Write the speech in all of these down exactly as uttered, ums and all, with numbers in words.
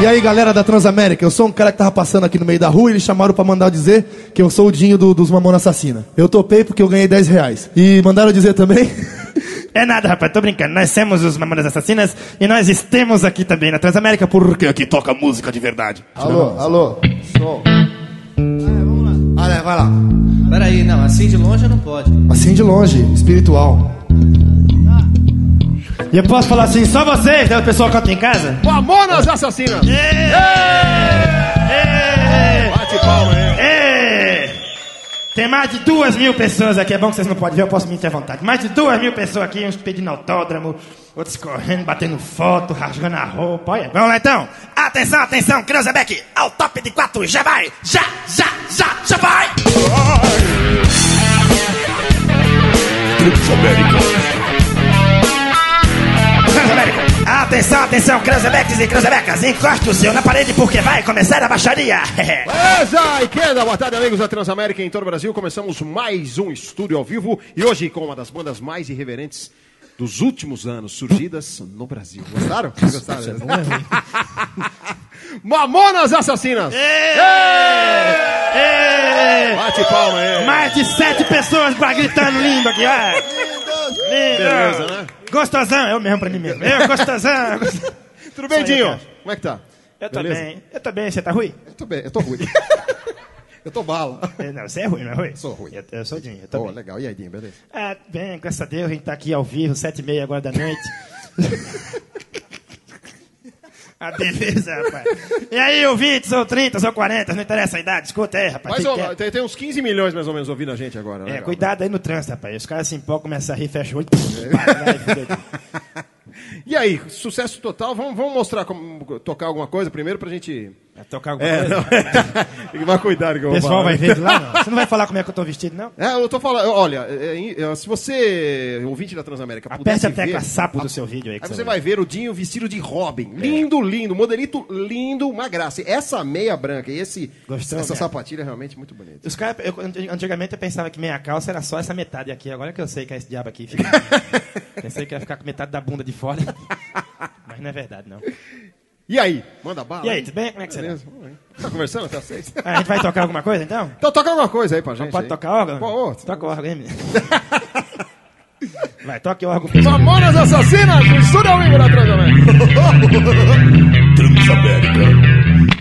E aí, galera da Transamérica, eu sou um cara que tava passando aqui no meio da rua e eles chamaram pra mandar dizer que eu sou o Dinho do, dos Mamonas Assassina. Eu topei porque eu ganhei dez reais. E mandaram dizer também... É nada, rapaz, tô brincando. Nós somos os Mamonas Assassinas e nós estamos aqui também na Transamérica porque aqui toca música de verdade. Alô, alô, som. Ah, vamos lá. Ah, né, vai lá. Peraí, não, assim de longe não pode. Assim de longe, espiritual. E eu posso falar assim, só vocês, né? O pessoal canta em casa? Mamonas Assassinas! Bate palma aí. Tem mais de duas mil pessoas aqui, é bom que vocês não podem ver, eu posso mentir à vontade. Mais de duas mil pessoas aqui, uns pedindo autódromo, outros correndo, batendo foto, rasgando a roupa. Olha, vamos lá então. Atenção, atenção, Cruzebeck, ao top de quatro, já vai, já, já, já, já vai! Transamérica. Transamérica. Atenção, atenção, Cruzebeckers e Cruzebecas, encoste o seu na parede porque vai começar a baixaria. Beleza, e queda, boa tarde, amigos da Transamérica em todo o Brasil. Começamos mais um estúdio ao vivo e hoje com uma das bandas mais irreverentes dos últimos anos surgidas no Brasil. Gostaram? Gostaram? Isso é bom, é Mamonas Assassinas! Êêêê! Êêêê! Bate palma aí. Mais de sete pessoas gritando lindo aqui, ó. Lindo. Beleza, né? Gostosão, eu mesmo pra mim mesmo. Eu, gostosão. gostosão. Tudo bem, Aí, Dinho? cara. Como é que tá? Eu tô Beleza? bem. Eu tô bem, você tá ruim? Eu tô bem, eu tô ruim. Eu tô bala. Não, você é ruim, não é ruim? Sou ruim. Eu, eu sou Dinho, eu tô Oh, bem. legal. E aí, Dinho, beleza? Ah, bem, graças a Deus, a gente tá aqui ao vivo, sete e meia agora da noite. Ah, beleza, rapaz. E aí, ou vinte, ou trinta, ou quarenta, não interessa a idade, escuta aí, rapaz. Mas Fique ó, quieto. tem, tem uns quinze milhões mais ou menos ouvindo a gente agora. É, Legal, cuidado aí no trânsito, rapaz. Os caras se empolgam, começam a rir, fecham o olho. E aí, sucesso total. Vamos, vamos mostrar como tocar alguma coisa primeiro pra gente... Vai tocar alguma É, coisa? não. Tem que tomar cuidado que eu O vou pessoal falar. vai ver de lá, não? Você não vai falar como é que eu tô vestido, não? É, eu tô falando, olha, é, é, se você, ouvinte da Transamérica, Aperte pudesse a tecla ver, sapo do seu vídeo aí. que aí você vai ver o Dinho vestido de Robin. Lindo, lindo, modelito lindo, uma graça. E essa meia branca e esse, Gostou, essa né? sapatilha é realmente muito bonita. Os caras, eu, antigamente eu pensava que meia calça era só essa metade aqui. Agora que eu sei que é esse diabo aqui. Fica... Pensei que ia ficar com metade da bunda de fora. Mas não é verdade, não. E aí, manda bala. E aí, tudo bem? Como é que você Beleza? Tá conversando até às seis? tá? A gente vai tocar alguma coisa, então? Então toca alguma coisa aí pra gente. Pode aí. tocar órgão? Pô, ô, Toca o órgão aí, menino. Vai, toque o órgão. Mamonas Assassinas, no estúdio ao vivo da Transamérica. Transamérica.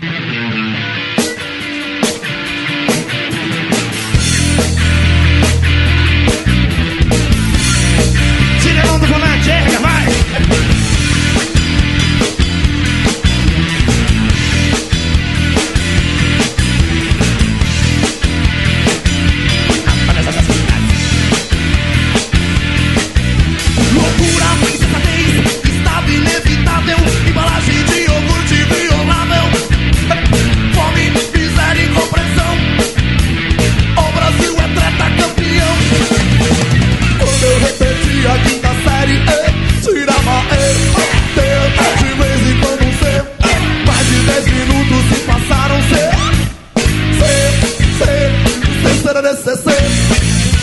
Tira a mão do volante, erga, vai! Loucura, insensatez, estado inevitável, embalagem de iogurte violável. Fome, miséria e incompreensão. O Brasil é treta campeão. Quando eu repetia a quinta série, eu tirava E, tenta de vez em quando um C. Mais de dez minutos se passaram C, C, C, C, C, C, C.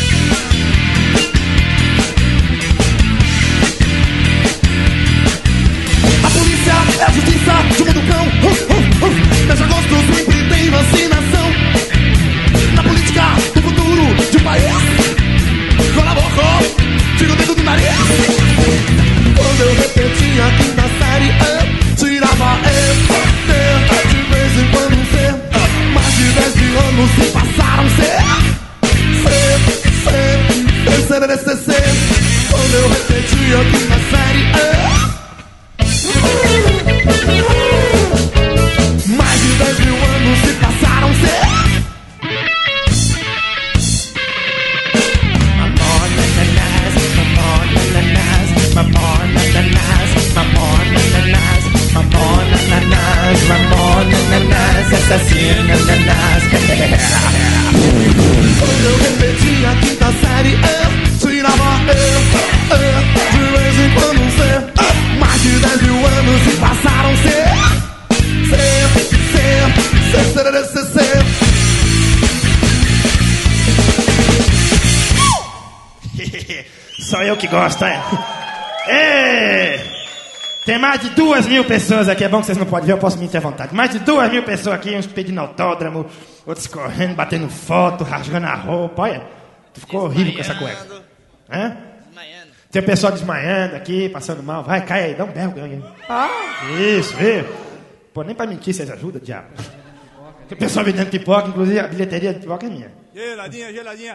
É a justiça de um do cão. uh, uh, uh. Meus agostos sempre tem vacinação. Na política do futuro de um país, cola a boca, tira o dedo do nariz. Quando eu repetia a quinta série, eu tirava E, tenta de vez em quando um C. Mais de dez mil anos se passaram C, C, C, C, C, C, C. Quando eu repetia a quinta série, eu mais de dez mil anos se passaram C. Mamona nanás, mamona nanás, mamona nanás, mamona nanás, mamona nanás, mamona nanás, assassina nanás. Quando eu repetia a quinta série, eu tirava E, E, de vez em quando um C. Mais de dez mil anos se passaram C, C, C, C, C, C, C. Só eu que gosto, é? Ê! Tem mais de duas mil pessoas aqui, é bom que vocês não podem ver, eu posso mentir à vontade. Mais de duas mil pessoas aqui, uns pedindo autódromo, outros correndo, batendo foto, rasgando a roupa. Olha, tu ficou horrível com essa cueca. Hã? Desmaiando. Tem o pessoal desmaiando aqui, passando mal. Vai, cai aí, dá um berro. Ah. Isso, viu? Pô, nem pra mentir vocês ajudam, diabo. Tem o pessoal vendendo pipoca, inclusive a bilheteria de pipoca é minha. Geladinha, geladinha.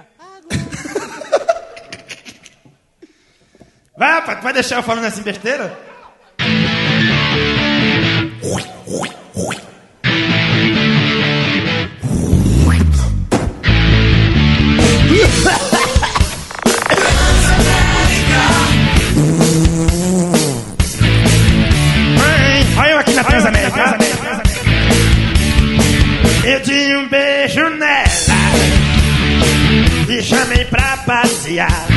Vai, rapaz, tu vai deixar eu falando assim besteira? Olha eu aqui na Transamérica. Eu dei um beijo nela e chamei pra passear.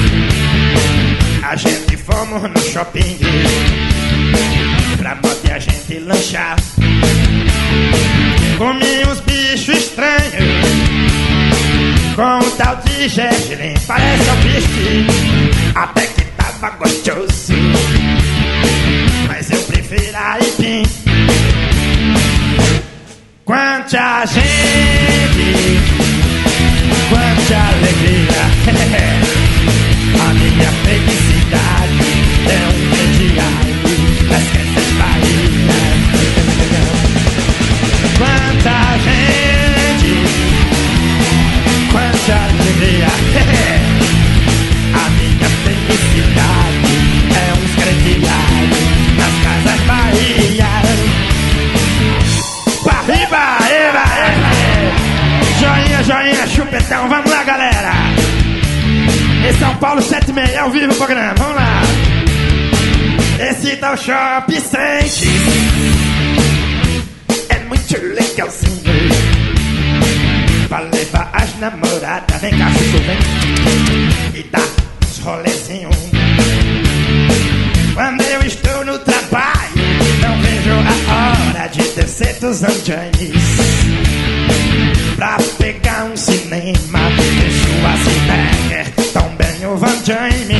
A gente fomos no shopping pra poder a gente lanchar. Comi uns bichos estranhos com um tal de gergelim. Parece alpiste, até que tava gostoso, mas eu prefiro aipim. Quanta gente, quanta alegria. A minha felicidade é um crediário das Casas Bahia. Quanta gente, quanta alegria. A minha felicidade é um crediário das Casas Bahia. Arriba, eba, eba. Joinha, joinha, chupetão, vamos lá, galera. Em São Paulo, sete e meia, ao vivo o programa, vamos lá. Esse tal Shopping Sente é muito legalzinho pra levar as namoradas. Vem cá, Chuchu, vem, e dá uns rolezinhos. Quando eu estou no trabalho, não vejo a hora de descer dos andames pra pegar um cinema. Deixo a Cinecker, também o Van Jaime.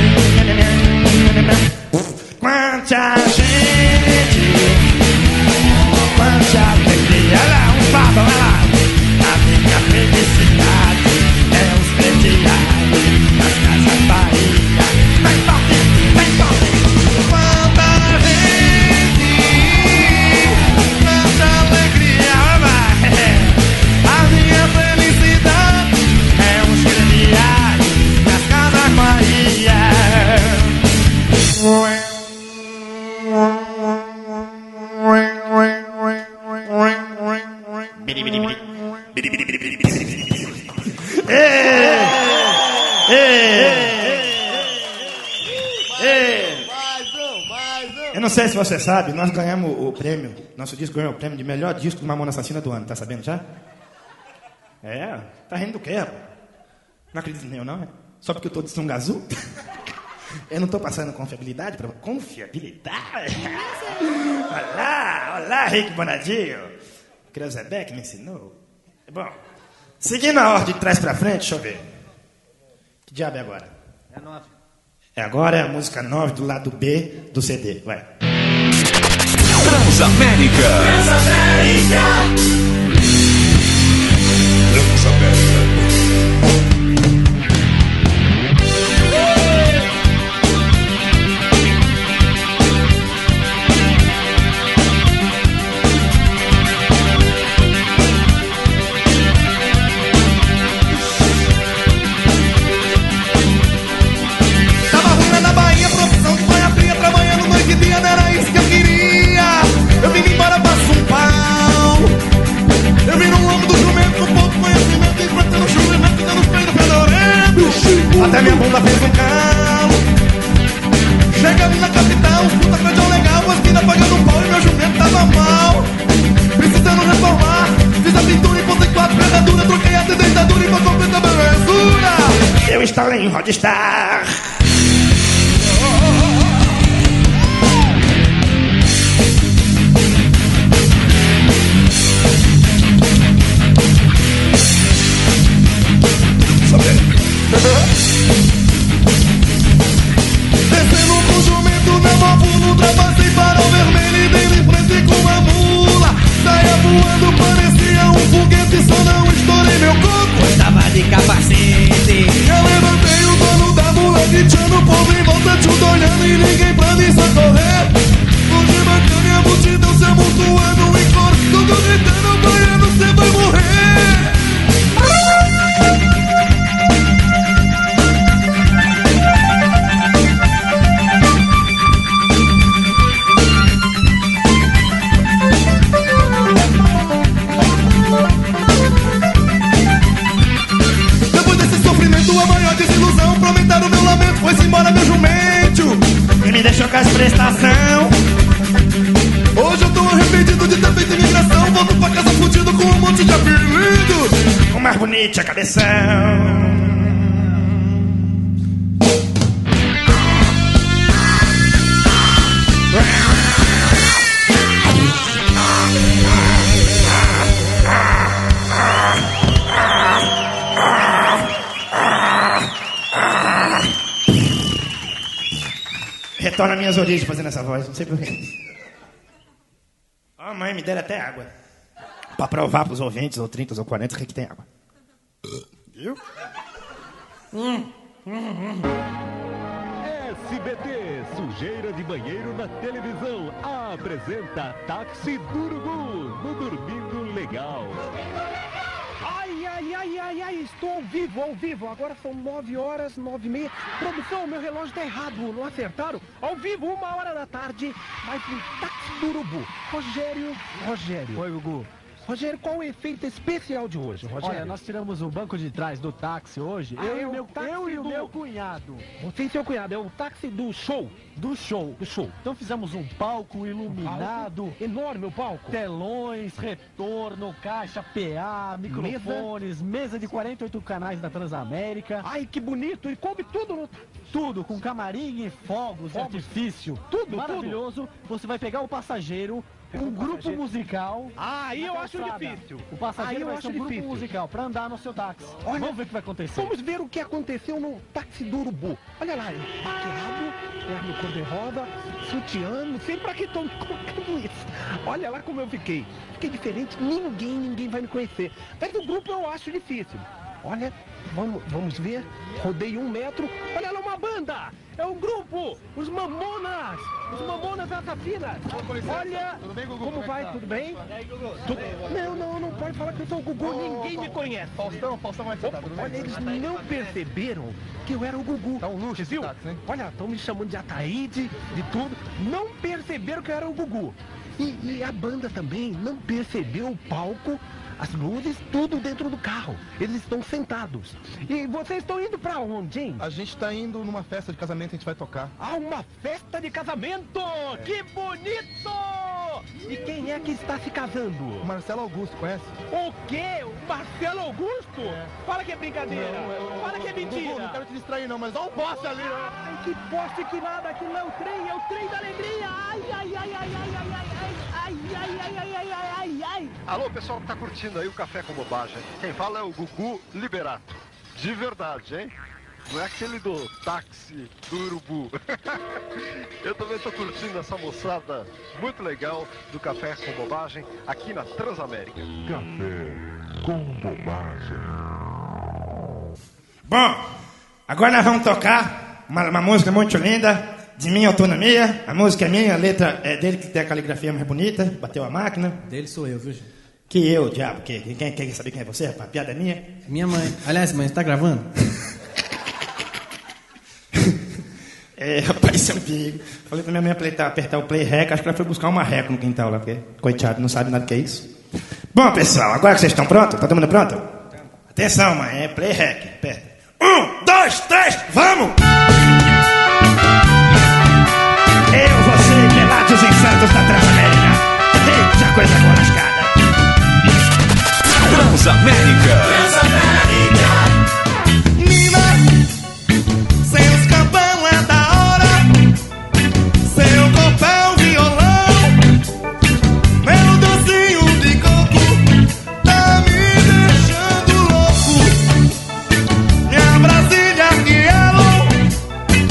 Quanta gente, quanta alegria. Olha lá, um papa, olha lá. A minha felicidade é os crediários das Casas Bahia. Vem forte, vem forte. Quanta gente, quanta alegria. Olha lá. A minha felicidade é os crediários das Casas Bahia. Eu não sei se você sabe, nós ganhamos o prêmio, nosso disco ganhou o prêmio de melhor disco do Mamonas Assassina do ano, tá sabendo já? É, tá rindo do quê, rapaz? Não acredito nem eu não, é? Só porque eu tô de sunga azul? Eu não tô passando confiabilidade pra... Confiabilidade? Olá, olá, Rick Bonadinho. Creuzebeck me ensinou. Bom, seguindo a ordem de trás pra frente, deixa eu ver. Que diabo é agora? É nove. É agora é a música nove do lado B do C D, vai. Transamérica. Transamérica. Transamérica. Até minha bunda fez um calo. Chegando na capital, puta feijão legal. As minas pagando pau e meu jumento tava mal. Precisando reformar. Fiz a pintura em ponto e quatro, ferradura. Troquei a dentadura e vou completar a belezura. Eu instalei em Rodstar. Descendo com jumento, meu avô no ultrapassei para deixou com as prestação. Hoje eu tô arrependido de ter feito imigração. Volto pra casa fudido com um monte de apelido. O mais bonito é cabeção. Retorna às minhas origens fazendo essa voz, não sei porquê. Ó, oh, mãe, me deram até água. Pra provar pros ouvintes, ou trinta, ou quarenta, que aqui tem água. Viu? Hum, hum, hum. S B T, sujeira de banheiro na televisão, apresenta Táxi do Urubu, no Dormindo Legal. Ai, ai, ai, ai, ai, estou ao vivo, ao vivo. Agora são nove horas, nove e meia. Produção, meu relógio tá errado, não acertaram. Ao vivo, uma hora da tarde, vai pro Táxi do Urubu. Rogério, Rogério. Oi, Gugu. Rogério, qual o efeito especial de hoje, Rogério? Olha, nós tiramos o banco de trás do táxi hoje. Ah, eu, é e o meu, táxi eu e o do- meu cunhado. Você e seu cunhado, é o táxi do show. Do show. Do show. Então fizemos um palco iluminado, Palco, enorme o palco. telões, retorno, caixa P A, microfones, mesa, de quarenta e oito canais da Transamérica. Ai, que bonito. E coube tudo no... Tudo com camarim e fogos, de Fogos. artifício. Tudo, Maravilhoso. Você vai pegar o passageiro, um grupo passageiro. musical. Ah, aí na eu acho calçada. difícil. O passageiro Aí eu vai acho ser um grupo difícil. musical pra andar no seu táxi. Olha, Vamos ver o que vai acontecer. Vamos ver o que aconteceu no táxi do Urubu. Olha lá, paquerado, terno cor-de-rosa, sutiã, não sei pra que estão colocando isso. Olha lá como eu fiquei. Fiquei diferente, ninguém, ninguém vai me conhecer. Mas o grupo eu acho difícil. Olha, vamos, vamos ver. Rodei um metro. Olha lá uma banda. É um grupo. Os Mamonas. Os Mamonas Assassinas. Olha, como vai? Tudo bem? Tudo... Não, não, não pode falar que eu sou o Gugu. Ninguém me conhece. Faustão, Faustão vai sentar, tudo bem? Olha, eles não perceberam que eu era o Gugu. Tá um luxo esse viu? táxi, hein? Olha, estão me chamando de Ataíde, de tudo. Não perceberam que eu era o Gugu. E, e a banda também não percebeu o palco, as luzes, tudo dentro do carro. Eles estão sentados. E vocês estão indo pra onde, hein? A gente tá indo numa festa de casamento, a gente vai tocar. Ah, uma festa de casamento! Que bonito! E quem é que está se casando? O Marcelo Augusto, conhece? O quê? O Marcelo Augusto? Fala que é brincadeira. Fala que é mentira. Gugu, não quero te distrair não, mas olha o poste ali, né? Ai, que poste que nada, aquilo não é o trem, é o trem da alegria. Ai, ai, ai, ai, ai, ai, ai, ai, ai, ai, ai, ai, ai, ai, ai, ai. Alô, pessoal que tá curtindo aí o Café com Bobagem. Quem fala é o Gugu Liberato. De verdade, hein? Não é aquele do táxi do Urubu. Eu também tô curtindo essa moçada muito legal do Café com Bobagem aqui na Transamérica. Café com Bobagem. Bom, agora nós vamos tocar uma, uma música muito linda, de minha autonomia. A música é minha, a letra é dele que tem a caligrafia mais bonita, bateu a máquina. Dele sou eu, viu, gente? Que eu, diabo, que, quem, quem quer saber quem é você, rapaz? A piada é minha. Minha mãe. Aliás, mãe, você tá gravando? É, rapaz, isso é um perigo. Falei pra minha mãe apertar, apertar o play rec, acho que ela foi buscar um marreco no quintal lá, porque, coitado, não sabe nada do que é isso. Bom, pessoal, agora que vocês estão prontos, tá todo mundo pronto? Atenção, mãe, é play rec, aperta. Um, dois, três, vamos! Eu, você, pelados em Santos da Transamérica. Eita, coisa boa lascada. Transamérica. Nina, seus campão é da hora, seu corpo é um violão, meu docinho de coco tá me deixando louco. Minha Brasília que é louco,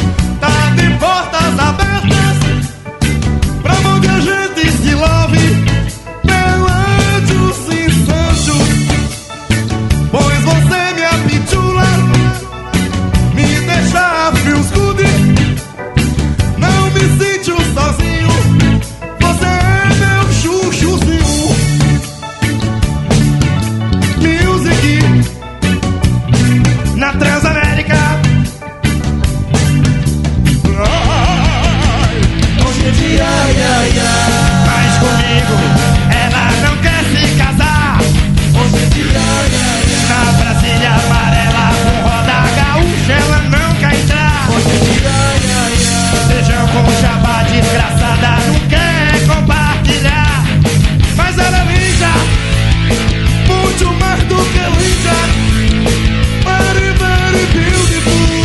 Engraçada, não quer compartilhar. Mas ela é linda, muito mais do que linda. Very, very beautiful.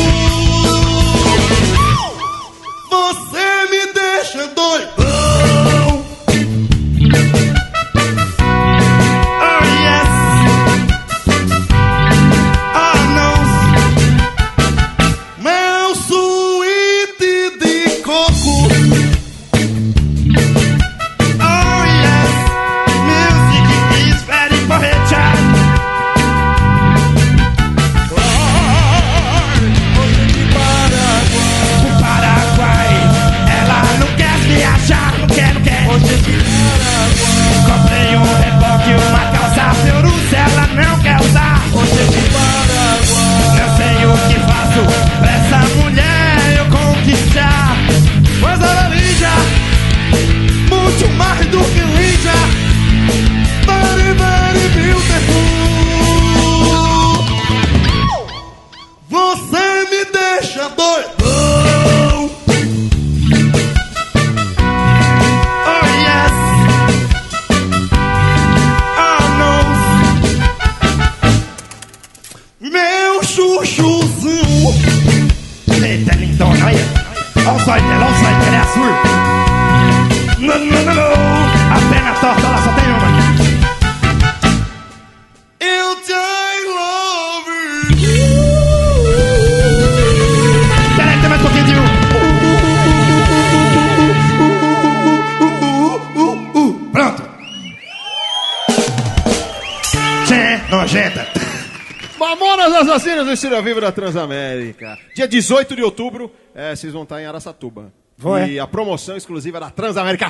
Você me deixa doido. Mamonas Assassinas do Estúdio ao Vivo da Transamérica. Dia dezoito de outubro, é, vocês vão estar em Araçatuba. Foi. E a promoção exclusiva da Transamérica.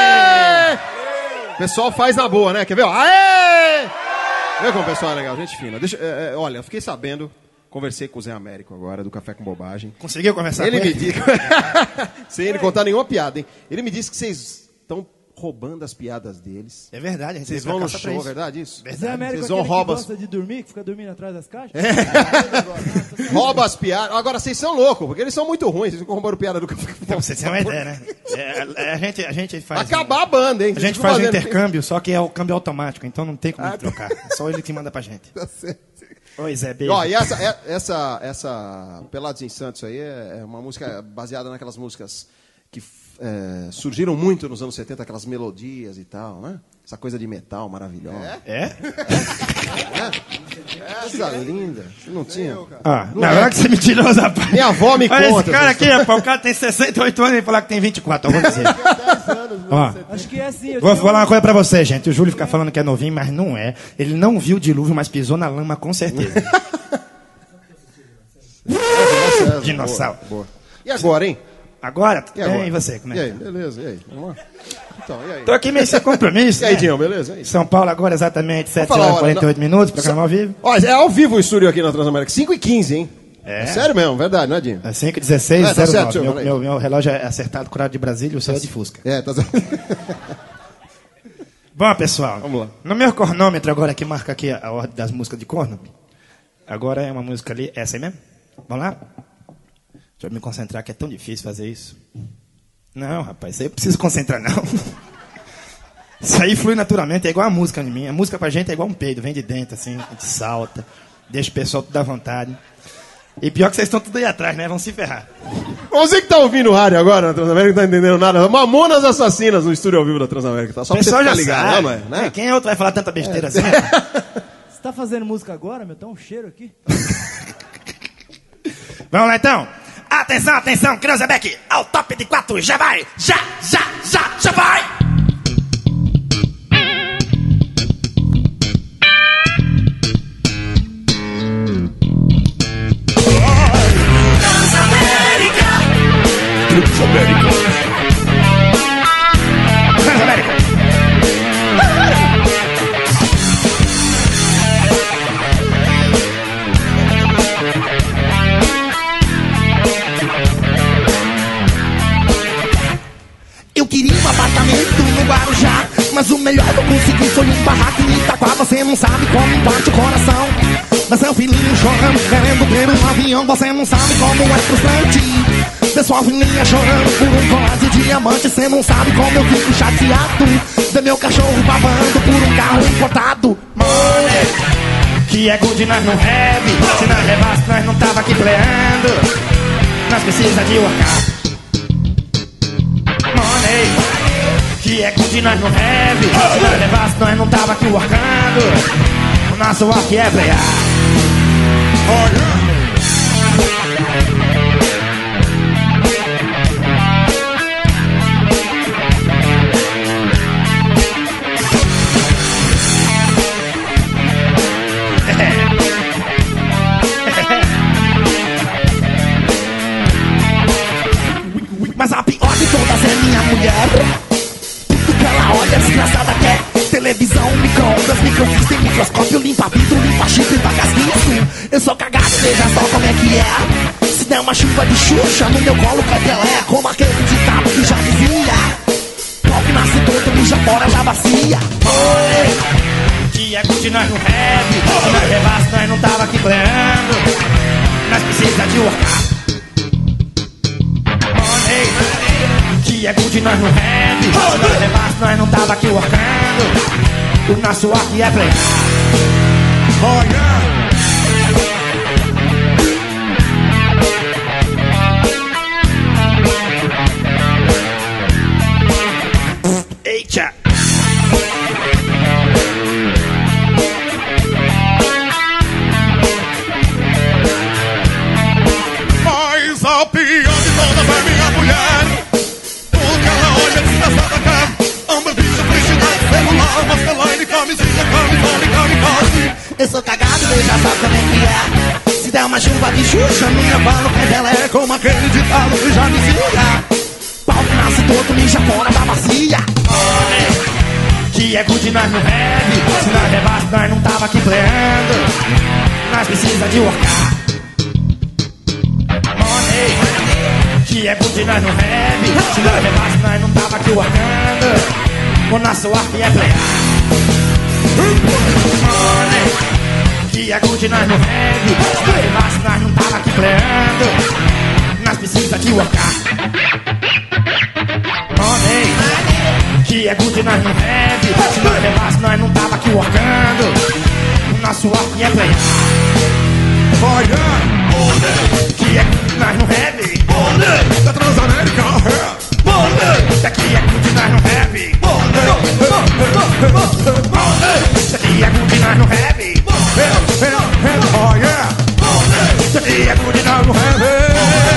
Aê! O pessoal faz na boa, né? Quer ver? Aê! Vê como o pessoal é legal, gente fina. Deixa, é, é, olha, eu fiquei sabendo, conversei com o Zé Américo agora, do Café com Bobagem. Conseguiu conversar ele com me ele? Disse... Sem ele contar nenhuma piada, hein? Ele me disse que vocês estão roubando as piadas deles. É verdade, a gente vocês vão no show, é verdade isso? Verdade. Zé Américo, vocês vão aquele roubar que gosta de dormir, que fica dormindo atrás das caixas? É. Rouba as piadas. Agora, vocês são loucos, porque eles são muito ruins. Vocês ficam roubando piada do Café. Então, vocês têm uma ideia, né? É, é, a, gente, a gente faz... Acabar a banda, hein? A gente faz o intercâmbio, só que é o câmbio automático, então não tem como ah, trocar. É só ele que manda pra gente. Tá certo. Oi, Zé, beijo. Ó, e essa, é, essa, essa Pelados em Santos aí é uma música baseada naquelas músicas que é, surgiram muito nos anos setenta, aquelas melodias e tal, né? Essa coisa de metal maravilhosa. É? É? É? Coisa linda. Você não tinha? Ah, não, agora é. que você me tirou, rapaz. Minha avó me Olha conta. Esse cara aqui, rapaz, o cara tem sessenta e oito anos e falar que tem vinte e quatro, eu vou dizer. Ó, acho que é assim. Vou falar uma coisa pra você, gente. O Júlio fica falando que é novinho, mas não é. Ele não viu o dilúvio, mas pisou na lama com certeza. Dinossauro. Boa, boa. E agora, hein? Agora? E, agora? E você, como é e aí, que tá? beleza, e aí? Vamos lá? Então, e aí? Tô aqui meio sem compromisso, E aí, né? Dinho, beleza? E aí? São Paulo agora exatamente sete falar a horas e hora, quarenta e oito não. minutos, programa ao vivo. Ó, é ao vivo o estúdio aqui na Transamérica, cinco e quinze, hein? É. É sério mesmo, verdade, não é, Dinho? É cinco e dezesseis, É, tá zero nove. certo, Meu, senhor, meu, meu relógio é acertado com o horário de Brasília, o seu é de Fusca. É, tá certo. Bom, pessoal, Vamos lá. No meu cornômetro agora que marca aqui a ordem das músicas de corno, agora é uma música ali, essa aí mesmo? Vamos lá? Deixa eu me concentrar, que é tão difícil fazer isso. Não, rapaz, isso aí eu preciso concentrar, não. Isso aí flui naturalmente, é igual a música de mim. A música pra gente é igual um peido, vem de dentro, assim, a gente salta, deixa o pessoal tudo à vontade. E pior que vocês estão tudo aí atrás, né? Vão se ferrar. Você que tá ouvindo o rádio agora na Transamérica não tá entendendo nada. Mamonas Assassinas no estúdio ao vivo da Transamérica, tá? Só O pessoal pra já você ficar ligado, sabe, não é? Né? Quem é outro vai falar tanta besteira É. assim? Você tá fazendo música agora, meu? Tá um cheiro aqui. Vamos lá então. Atenção, atenção, Cranzebeck, ao top de quatro, já vai, já, já, já, já vai! Transamérica! Transamérica! Transamérica! Eu queria um apartamento no Guarujá, mas o melhor que eu consegui foi um barraco em Itaquá. Você não sabe como bate o coração, mas é um filhinho chorando, querendo ter um avião. Você não sabe como é frustrante ver sua filhinha chorando por um colar de diamante, cê não sabe como eu fico chateado. Ver meu cachorro babando por um carro importado. Money, que é good, nós não rebe. Se nós levasse, nós não tava aqui peleando. Nós precisa de workar. Money, que é good, nós não rebe. Se nós levasse, nós não tava aqui workando. O nosso work é playar. Olha. Mas a pior de todas é minha mulher. Tudo que ela olha, desgraçada quer. Televisão, micro-ondas, microfilme, microscópio, limpa vidro, limpa chip, limpa casquinho. Eu sou cagado, veja só como é que é. Se der uma chuva de Xuxa, no meu colo cai Pelé. Como aquele ditado que já dizia: pau que nasce todo, mija fora, já vacia. Oi, que é good, nós não rebe. Se nós levasse, nós não tava aqui peleando. Nós precisa de workar. Que é good, nós não rende. Se nós levasse, nós não tava aqui workando. O nosso work é play. Oh yeah. Eita. Mas a pior de todas é minha mulher. Eu sou cagado, veja só como é que é. Se der uma chuva de Xuxa, minha bala cai Pelé. Como aquele ditado que já dizia: pau que nasce todo, mija fora da bacia. Que é good, nós não rebe. Se nós levasse, nós não tava aqui peleando. Nós precisa de workar. Money, que é good, nós não rebe. Se nós levasse, nós não tava aqui workando. O nosso work é playar. Money, que é good, nós não rebe. Se nós levasse, nós não tava aqui peleando. Nós precisa de workar. Money, que é good, nós não rebe. Se nós levasse, nós não tava aqui workando. O nosso work é playar. Money, que é good, nós não rebe. Money, da Transamérica. Money, daqui é good, nós não rebe. Money, daqui é good, nós não rebe. Oh yeah. Daqui é good, nós não rebe.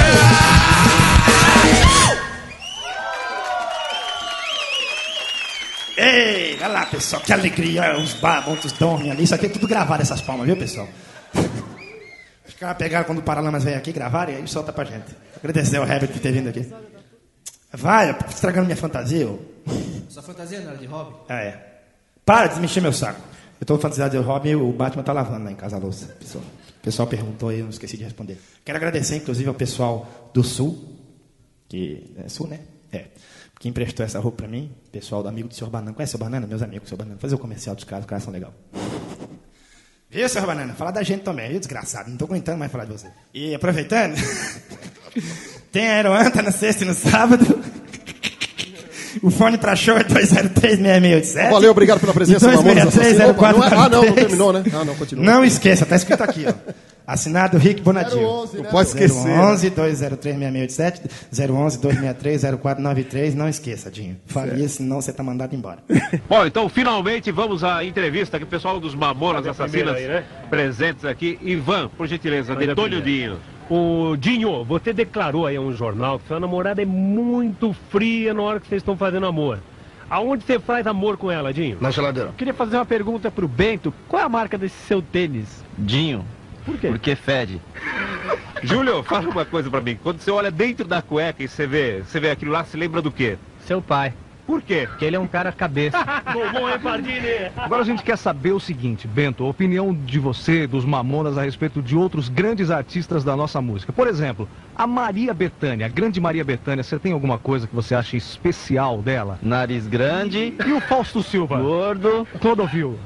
Ei, olha lá, pessoal, que alegria. Os babontos dormem ali. Isso aqui é tudo gravado, essas palmas, viu, pessoal? Os caras pegaram quando o Paralamas veio aqui, gravaram e aí solta pra gente. Agradecer ao Herbert por ter vindo aqui. Vai, estragando minha fantasia. Eu... Sua fantasia não era de hobby? Ah, é. Para de mexer meu saco. Eu tô fantasiado de hobby e o Batman tá lavando lá em casa a louça. Pessoal. O pessoal perguntou e eu não esqueci de responder. Quero agradecer, inclusive, ao pessoal do Sul. Que é Sul, né? É. Que emprestou essa roupa pra mim. Pessoal do amigo do senhor Banana. Conhece o senhor Banana? Meus amigos, senhor Banana. Fazer o comercial dos caras, os caras são legais. Viu, senhor Banana? Fala da gente também, viu, desgraçado? Não tô aguentando mais falar de você. E aproveitando, tem a Aeroanta na sexta e no sábado. O fone pra show é dois zero três, seis seis oito sete. Valeu, obrigado pela presença, Mamonas Assassinas. Ah, não, não terminou, né? Ah, não, continua. Não esqueça, tá escrito aqui, ó. Assinado Rick Bonadil. Não pode esquecer. zero onze, dois zero três, seis seis oito sete, zero onze, dois seis três, zero quatro nove três. Não esqueça, Dinho. Fale isso, senão você tá mandado embora. Bom, então finalmente vamos à entrevista aqui, o pessoal dos Mamonas Assassinas aí, né? Presentes aqui. Ivan, por gentileza, detone o Dinho. O Dinho, você declarou aí a um jornal que sua namorada é muito fria na hora que vocês estão fazendo amor. Aonde você faz amor com ela, Dinho? Na geladeira. Queria fazer uma pergunta pro Bento. Qual é a marca desse seu tênis? Dinho. Por quê? Porque fede. Júlio, fala uma coisa pra mim. Quando você olha dentro da cueca e você vê, você vê aquilo lá, você lembra do quê? Seu pai. Por quê? Porque ele é um cara cabeça. Bom, bom, hein, Pardini? Agora a gente quer saber o seguinte, Bento, a opinião de você, dos Mamonas, a respeito de outros grandes artistas da nossa música. Por exemplo, a Maria Bethânia, a grande Maria Bethânia, você tem alguma coisa que você acha especial dela? Nariz grande. E o Fausto Silva? Gordo. Clodovil?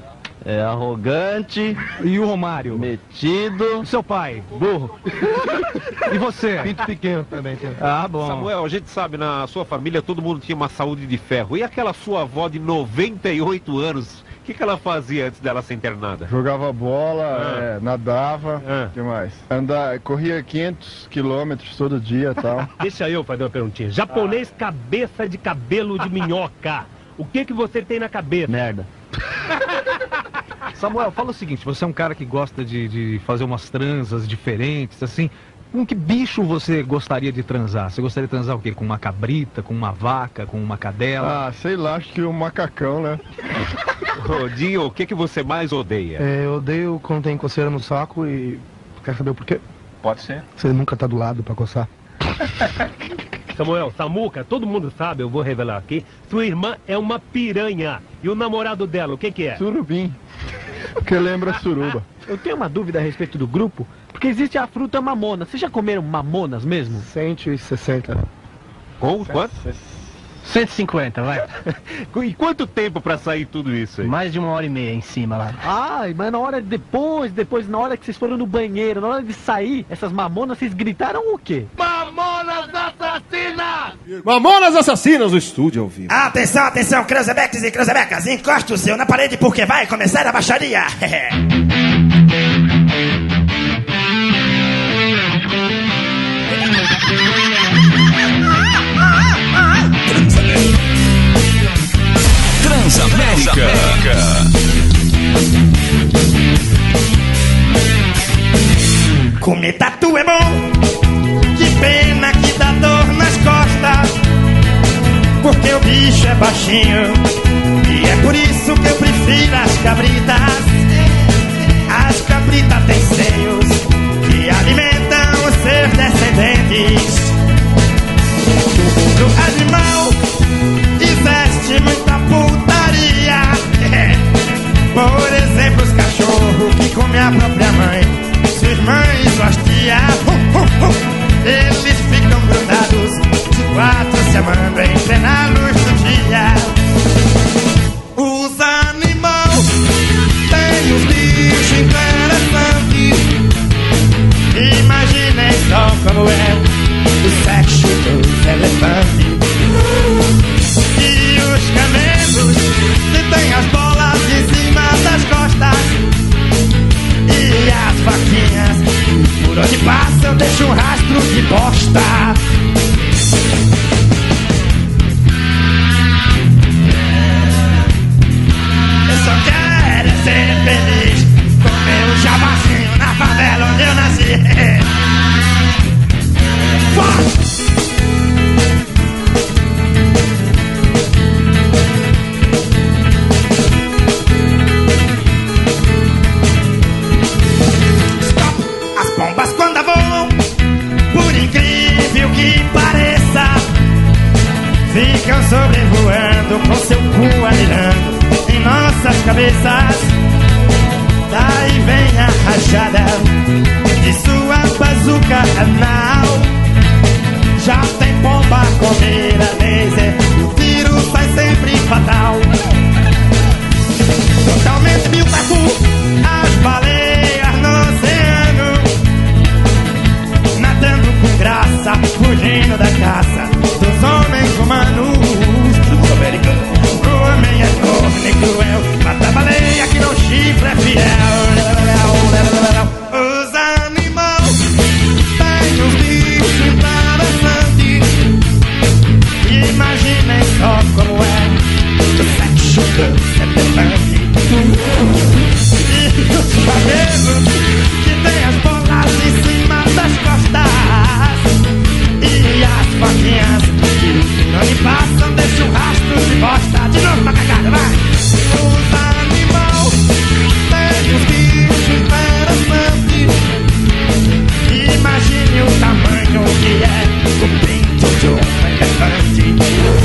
É arrogante. E o Romário? Metido. E seu pai? Burro. E você? Pinto pequeno também. Tem. Ah, bom. Samuel, a gente sabe, na sua família todo mundo tinha uma saúde de ferro. E aquela sua avó de noventa e oito anos, o que, que ela fazia antes dela ser internada? Jogava bola, Ah. é, nadava, o Ah. que mais? Andar, corria quinhentos quilômetros todo dia e tal. Deixa eu fazer uma perguntinha. Japonês cabeça de cabelo de minhoca. O que que você tem na cabeça? Merda. Samuel, fala o seguinte, você é um cara que gosta de, de fazer umas transas diferentes, assim. Com que bicho você gostaria de transar? Você gostaria de transar o quê? Com uma cabrita, com uma vaca, com uma cadela? Ah, sei lá, acho que um macacão, né? Ô, Dinho, o que, que você mais odeia? É, eu odeio quando tem coceira no saco e... Quer saber o porquê? Pode ser. Você nunca tá do lado pra coçar. Samuel, Samuca, todo mundo sabe, eu vou revelar aqui. Sua irmã é uma piranha. E o namorado dela, o que que é? Surubim. Porque lembra suruba. Eu tenho uma dúvida a respeito do grupo, porque existe a fruta mamona. Vocês já comeram mamonas mesmo? cento e sessenta. Com quanto? cento e cinquenta, vai. E quanto tempo pra sair tudo isso aí? Mais de uma hora e meia em cima lá. Ai, mas na hora depois, depois, na hora que vocês foram no banheiro, na hora de sair, essas mamonas, vocês gritaram o quê? Mamonas assassinas! Mamonas Assassinas, o estúdio ao vivo. Atenção, atenção, cruzebeques e cruzebecas, encosta o seu na parede porque vai começar a baixaria. Transamérica. Comer tatu é bom, que pena que dá dor nas costas, porque o bicho é baixinho, e é por isso que eu prefiro as cabritas. As cabritas têm seios que alimentam os seus descendentes. O animal existe muita putaria. Por exemplo, os cachorros que comem a própria mãe, suas mães, suas tias, uh, uh, uh, eles ficam grudados de quatro se amando em plena luz do dia. Os animais têm um bicho interessante. Imaginem só como é o sexo dos elefantes. E os camelos que têm as bolas em cima das costas. E as vaquinhas que por onde passam deixam um rastro de bosta. Eu só quero ser feliz, comer um jabazinho na favela onde eu nasci. Forte! As pombas quando voam, por incrível que pareça, ficam sobrevoando com seu cu anilhando em nossas cabeças. Daí vem a rajada de sua bazuca anal. Já tem pomba com mira laser, o tiro sai sempre fatal. Totalmente mil tacu, as baleias no oceano, nadando com graça, fugindo da caça dos homens humanos. O homem é corno e cruel, mata a baleia que não chifra é fiel. Os animais têm um bicho interessante. Imaginem só como é o sexo dos elefantes. E os cabelos que tem as bolas em cima das costas. E as vaquinhas que não lhe passam, deixam um rastro de bosta. De novo, macacada, vai! Os animais têm um bicho interessante. Imagine o tamanho que é o pinto de um elefante.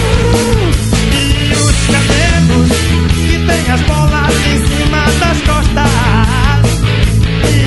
E os cabelos que tem as bolas em cima das costas.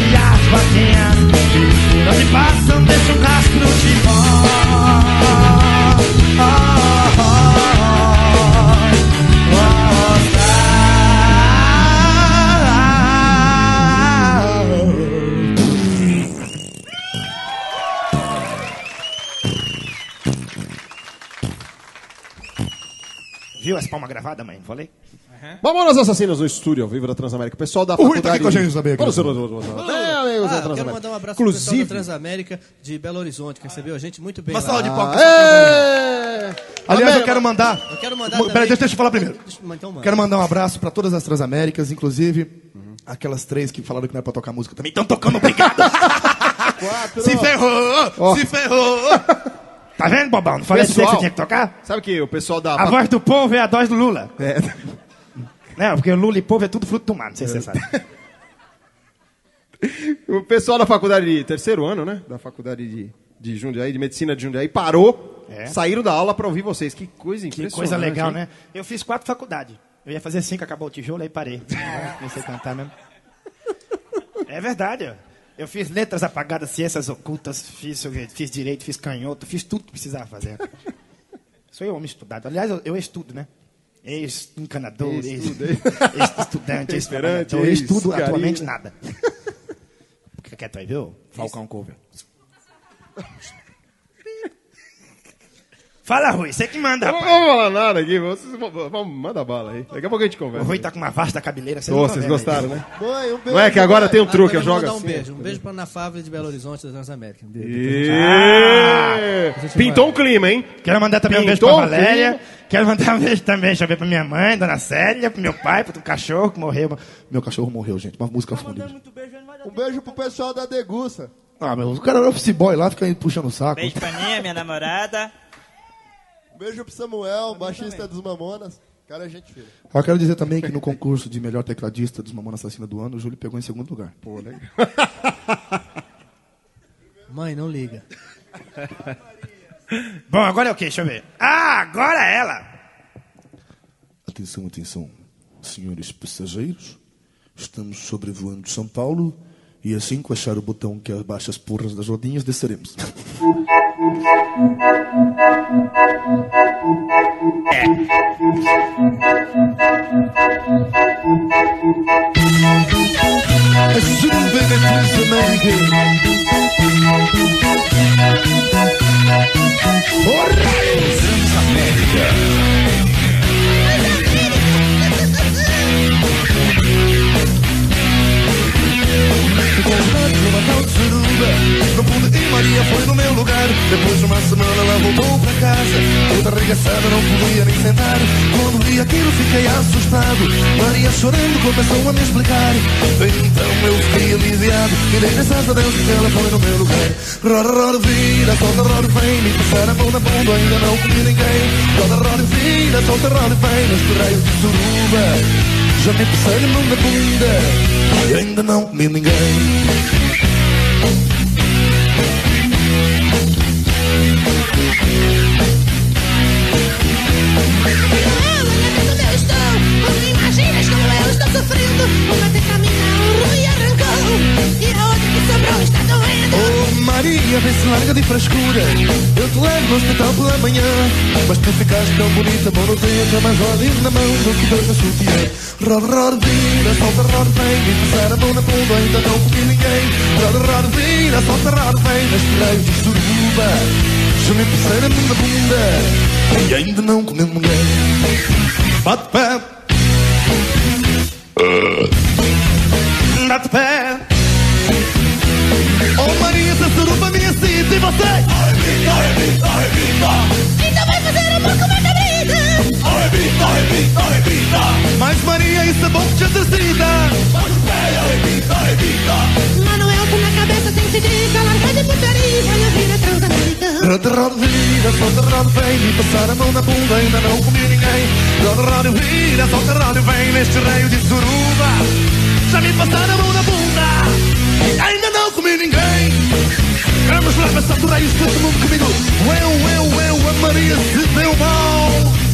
Viu as palmas gravadas, mãe? Não falei? Uhum. Mamonas Assassinas no estúdio ao vivo da Transamérica. O pessoal da o Rui tá aqui faculdade... com a gente também. Aqui. Vamos, vamos, vamos, vamos. É, amigos da Ah, quero Transamérica. mandar um abraço Inclusive... pro pessoal da Transamérica de Belo Horizonte, que recebeu a gente muito bem. Uma lá. salva de palmas. É... Aliás, eu quero mandar... Eu quero mandar Peraí, também... deixa, deixa eu falar primeiro. Deixa, então, manda. Quero mandar um abraço pra todas as Transaméricas, inclusive uhum. aquelas três que falaram que não é pra tocar música também. Estão tocando, obrigado. Quatro. Se ferrou, oh. se ferrou. Tá vendo, bobão? Não falei Pessoal, que você tinha que tocar? Sabe que o pessoal da... A voz do povo é a voz do Lula. É. Não, porque o Lula e povo é tudo fruto do mar, não sei se você sabe. O pessoal da faculdade de terceiro ano, né? Da faculdade de, de Jundiaí, de medicina de Jundiaí, parou, é. saíram da aula pra ouvir vocês. Que coisa impressionante. Que coisa legal, hein? Né? Eu fiz quatro faculdades. Eu ia fazer cinco, acabou o tijolo, aí parei. Comecei a cantar mesmo. É verdade, ó. Eu fiz letras apagadas, ciências ocultas, fiz, fiz direito, fiz canhoto, fiz tudo que precisava fazer. Sou eu homem estudado. Aliás, eu, eu estudo, né? Ex-encanador, ex-estudante, ex-trabalhador, eu estudo atualmente nada. Fica quieto aí, viu? Falcão Cover. Fala, Rui, você que manda, rapaz. Não vamos falar nada aqui, vocês, vamos, manda bala aí. Daqui a pouco a gente conversa. O Rui tá com uma vasta cabeleira. Vocês, oh, vocês gostaram, aí. Né? Mãe, um beijo. Não é que agora tem um truque, eu jogo assim. Um assim. beijo, um beijo pra Ana Fábio de Belo Horizonte, da Transamérica. Um ah, pintou um clima, hein? Quero mandar também Pintou um beijo pra Valéria. Quero mandar um beijo também, deixa eu ver, pra minha mãe, Dona Célia, pro meu pai, pro cachorro que morreu. Meu cachorro morreu, gente, uma música fundida. Um beijo pro pessoal da Degussa. Ah, meu, o cara era office boy lá, fica aí puxando o saco. Beijo pra Ninha, minha namorada. Um beijo pro Samuel, baixista dos Mamonas. Cara, é gente feia. Eu quero dizer também que no concurso de melhor tecladista dos Mamonas Assassina do ano, o Júlio pegou em segundo lugar. Pô, legal. Mãe, não liga. Bom, agora é o quê? Deixa eu ver. Ah, agora é ela. Atenção, atenção. Senhores passageiros, estamos sobrevoando São Paulo e assim que achar o botão que abaixa as porras das rodinhas, desceremos. É. No fundo e Maria foi no meu lugar. Depois de uma semana ela voltou pra casa, toda arregaçada, não podia nem sentar. Quando vi aquilo fiquei assustado. Maria chorando começou a me explicar. Então eu fiquei aliviado e dei graças a Deus que ela foi no meu lugar. Roda, roda, vira, solta, roda, vem. Me passar a mão na bunda, ainda não comi ninguém. Roda, roda, vira, solta, roda, vem. Neste raio de suruba já me passei a mão na bunda e ainda não comi ninguém. Imaginas como eu estou sofrendo. Uma tem caminhar, um Rui arrancou e a outra que sobrou está doendo. Oh Maria, vê se larga de frescura. Eu te levo no hospital pela manhã. Mas tu ficaste tão bonita, bom não tenho até mais olhos na mão do que dois na sutiã. Roda, roda, vira, solta, roda, vem. Me passar a mão na bunda, ainda não comi ninguém. Roda, roda, vira, solta, roda, vem. Neste raio de suruba já me passei a mão na bunda e ainda não comi ninguém. Bate pé. Bate pé. Oh Maria, essa suruba minha cita. E você? Arrebita, arrebita, arrebita. Então vai fazer amor com uma cabrita. Arrebita, arrebita, arrebita. Mas Maria, isso é bom que te exercita. Bate pé, arrebita, arrebita. Manuel com na cabeça tem cedrica. Larga de putaria, vai ouvir a Transamérica. Roda, roda, vira, solta, roda, vem. Me passar a mão na bunda, ainda não comi ninguém. Roda, roda, vira, solta, roda, vem. Neste raio de suruba já me passaram a mão na bunda e ainda não comi ninguém. Vamos lá, passar por aí, todo mundo comigo. Eu, eu, eu, a Maria se deu mal.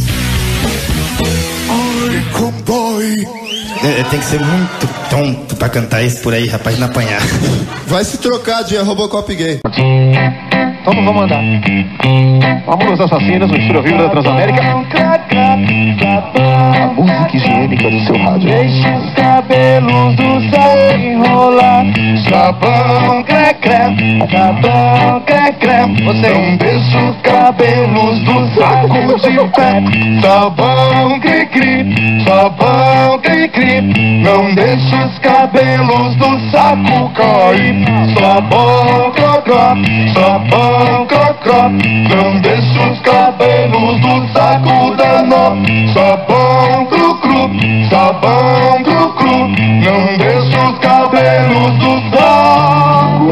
Ai, como dói. É, tem que ser muito tonto pra cantar isso por aí, rapaz, não apanhar. Vai se trocar de Robocop gay. Então vamos mandar. Vamos nos assassinos, no estúdio vivo da Transamérica. A música higiênica do seu rádio. Deixa os cabelos do saco enrolar. Sabão, crecré, sabão, crecré. Você não deixa os cabelos do saco de pé. Sabão, cri-cri, sabão, cri-cri. Não deixa os cabelos do saco cair. Sabão, crocró, sabão, crocró. Não deixa os cabelos do saco dar nó. Sabão, cru-cru, sabão, cru-cru. Não deixa os cabelos do saco.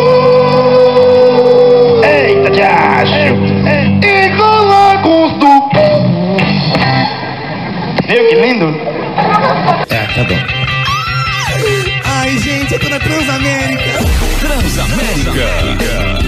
Eita, diacho! E colocos do... Viu que lindo? É, tá bom. Ai, gente, eu tô na Transamérica. Transamérica.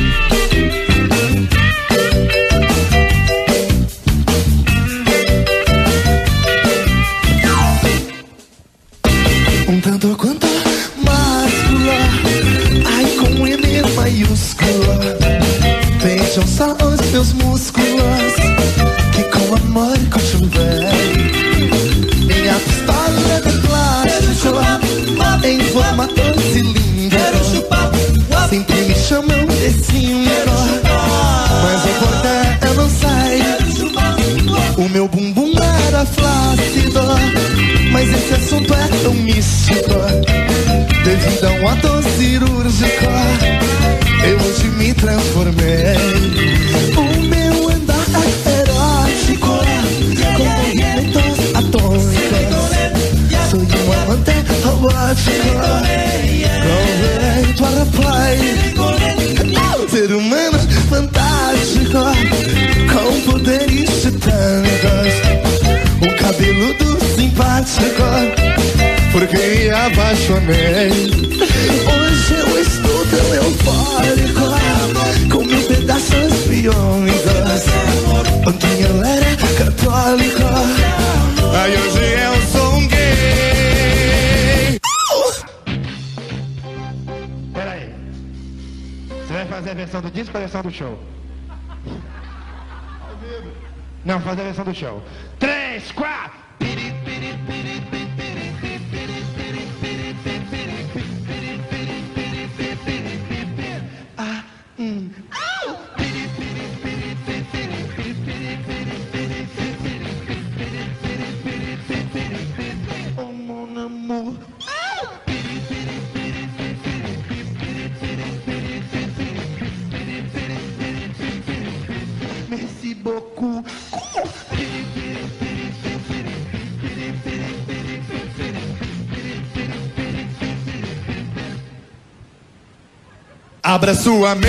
Um tanto quanto máscula, ai com M maiúscula. Vejam só os meus músculos, que com amor e com chuva. Minha pistola é de plástico, em formato cilindro. Sempre me chamam de símbolo, mas o porta eu não sei. O meu bumbum era flácido, mas esse assunto é tão místico. Devido a um ato cirúrgico, eu hoje me transformei. O meu andar é erótico, com movimentos atômicos. Sou um amante robótico, com jeito para play. Ser humano fantástico, com poderes titânicos. Um cabeludo simpático, porque me apaixonei. Hoje eu estou tão eufórico, com mil pedaços biônicos. Ontem eu era católico, aí hoje eu sou um gay. Peraí. Você vai fazer a versão do disco ou a versão do show? Não, fazer a versão do show. Três, quatro. Ah, hum. Oh, mon amour. Merci beaucoup. Abra sua mente,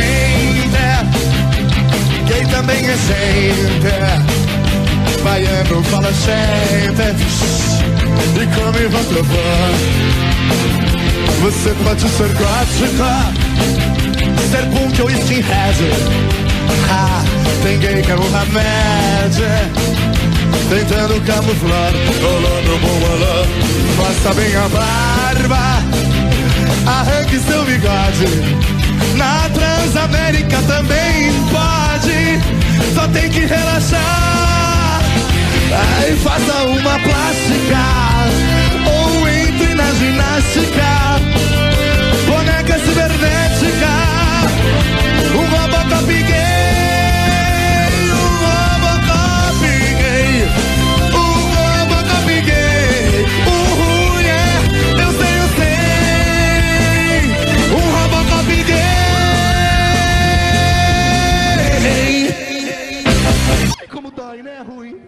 gay também é gente. Baiano fala gente, e come votre voix. Você pode ser gótica, ser punk ou skinhead. Ah, tem gay que é um remédio, tentando camuflar, rolando boa. Faça bem a barba, arranque seu bigode. Na Transamérica também pode, só tem que relaxar. Aí faça uma plástica, ou entre na ginástica. Boneca cibernética, um Robocop gay, um Robocop gay, um Robocop gay. O ruim é, eu sei, eu sei, um Robocop gay. Como dói, né, Rui?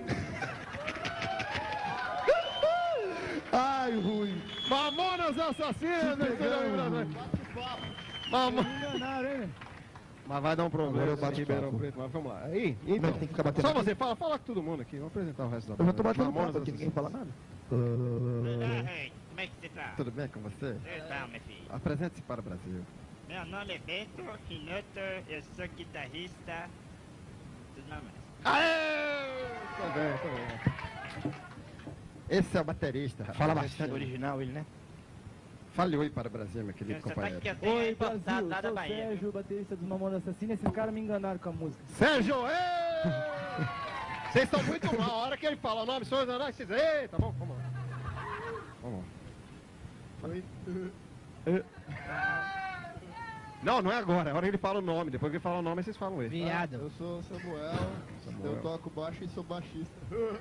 Ai, Rui. Mamonas assassinas! Mamon... Mas vai dar um problema. Agora eu bato Ribeirão papo. Preto, mas vamos lá. Aí, então. Tem que ficar batendo Só aqui. você, fala, fala com todo mundo aqui. Vamos apresentar o resto da Eu já tô banda. batendo Mamonas papo aqui, ninguém fala nada. Ei, como é que você tá? Tudo bem com você? Então, meu filho. Apresente-se para o Brasil. Meu nome é Bento Quinoto, eu sou guitarrista dos Mamonas. Aê! Tô bem, tô bem. Esse é o baterista. Fala rapaz. bastante original ele, né? Fale oi para o Brasil, meu querido Você tá companheiro. que eu tenho Oi, importado Brasil, lá da sou o Bahia. Sérgio, baterista dos Mamonas Assassinos. Esses caras me enganaram com a música. Sérgio, ê! Vocês estão muito mal. A hora que ele fala o nome, senhor, vocês... Ei, tá bom, vamos lá. Vamos lá. Não, não é agora. É a hora que ele fala o nome. Depois que ele fala o nome, vocês falam ele. Viado. Eu sou Samuel, Samuel. eu toco baixo e sou baixista.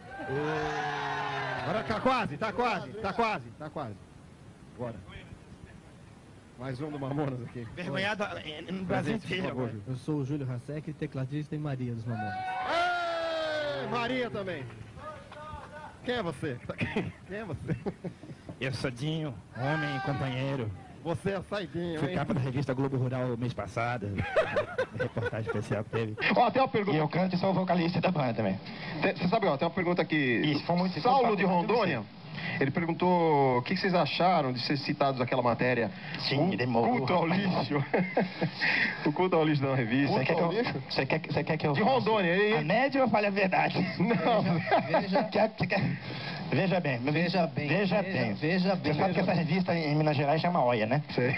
Agora tá quase, tá quase, tá quase, tá quase. Agora. Mais um do Mamonas aqui. Vergonhado no Brasil inteiro. Agora. Eu sou o Júlio Hansek, tecladista e Maria dos Mamonas. Ei, Maria também. Quem é você? Quem é você? Eu sou Dinho, homem e companheiro. Você é Saidinho, Fui hein? capa da revista Globo Rural mês passado. Reportagem especial que teve. Ó, tem uma pergunta. E eu canto e sou vocalista da banda também. Você sabe, ó, tem uma pergunta aqui. Isso, foi muito Saulo de Rondônia. Ele perguntou o que vocês acharam de ser citados naquela matéria. Sim, o demorou. culto ao lixo. O culto ao lixo da revista. Você quer, que eu, você, quer, você quer que eu... De Rondônia. Ele... A média ou fale a verdade? Não. Veja, quer, quer... veja bem. Veja bem. Veja bem. Veja bem. Você sabe que essa revista em Minas Gerais chama Oia, né? Sei.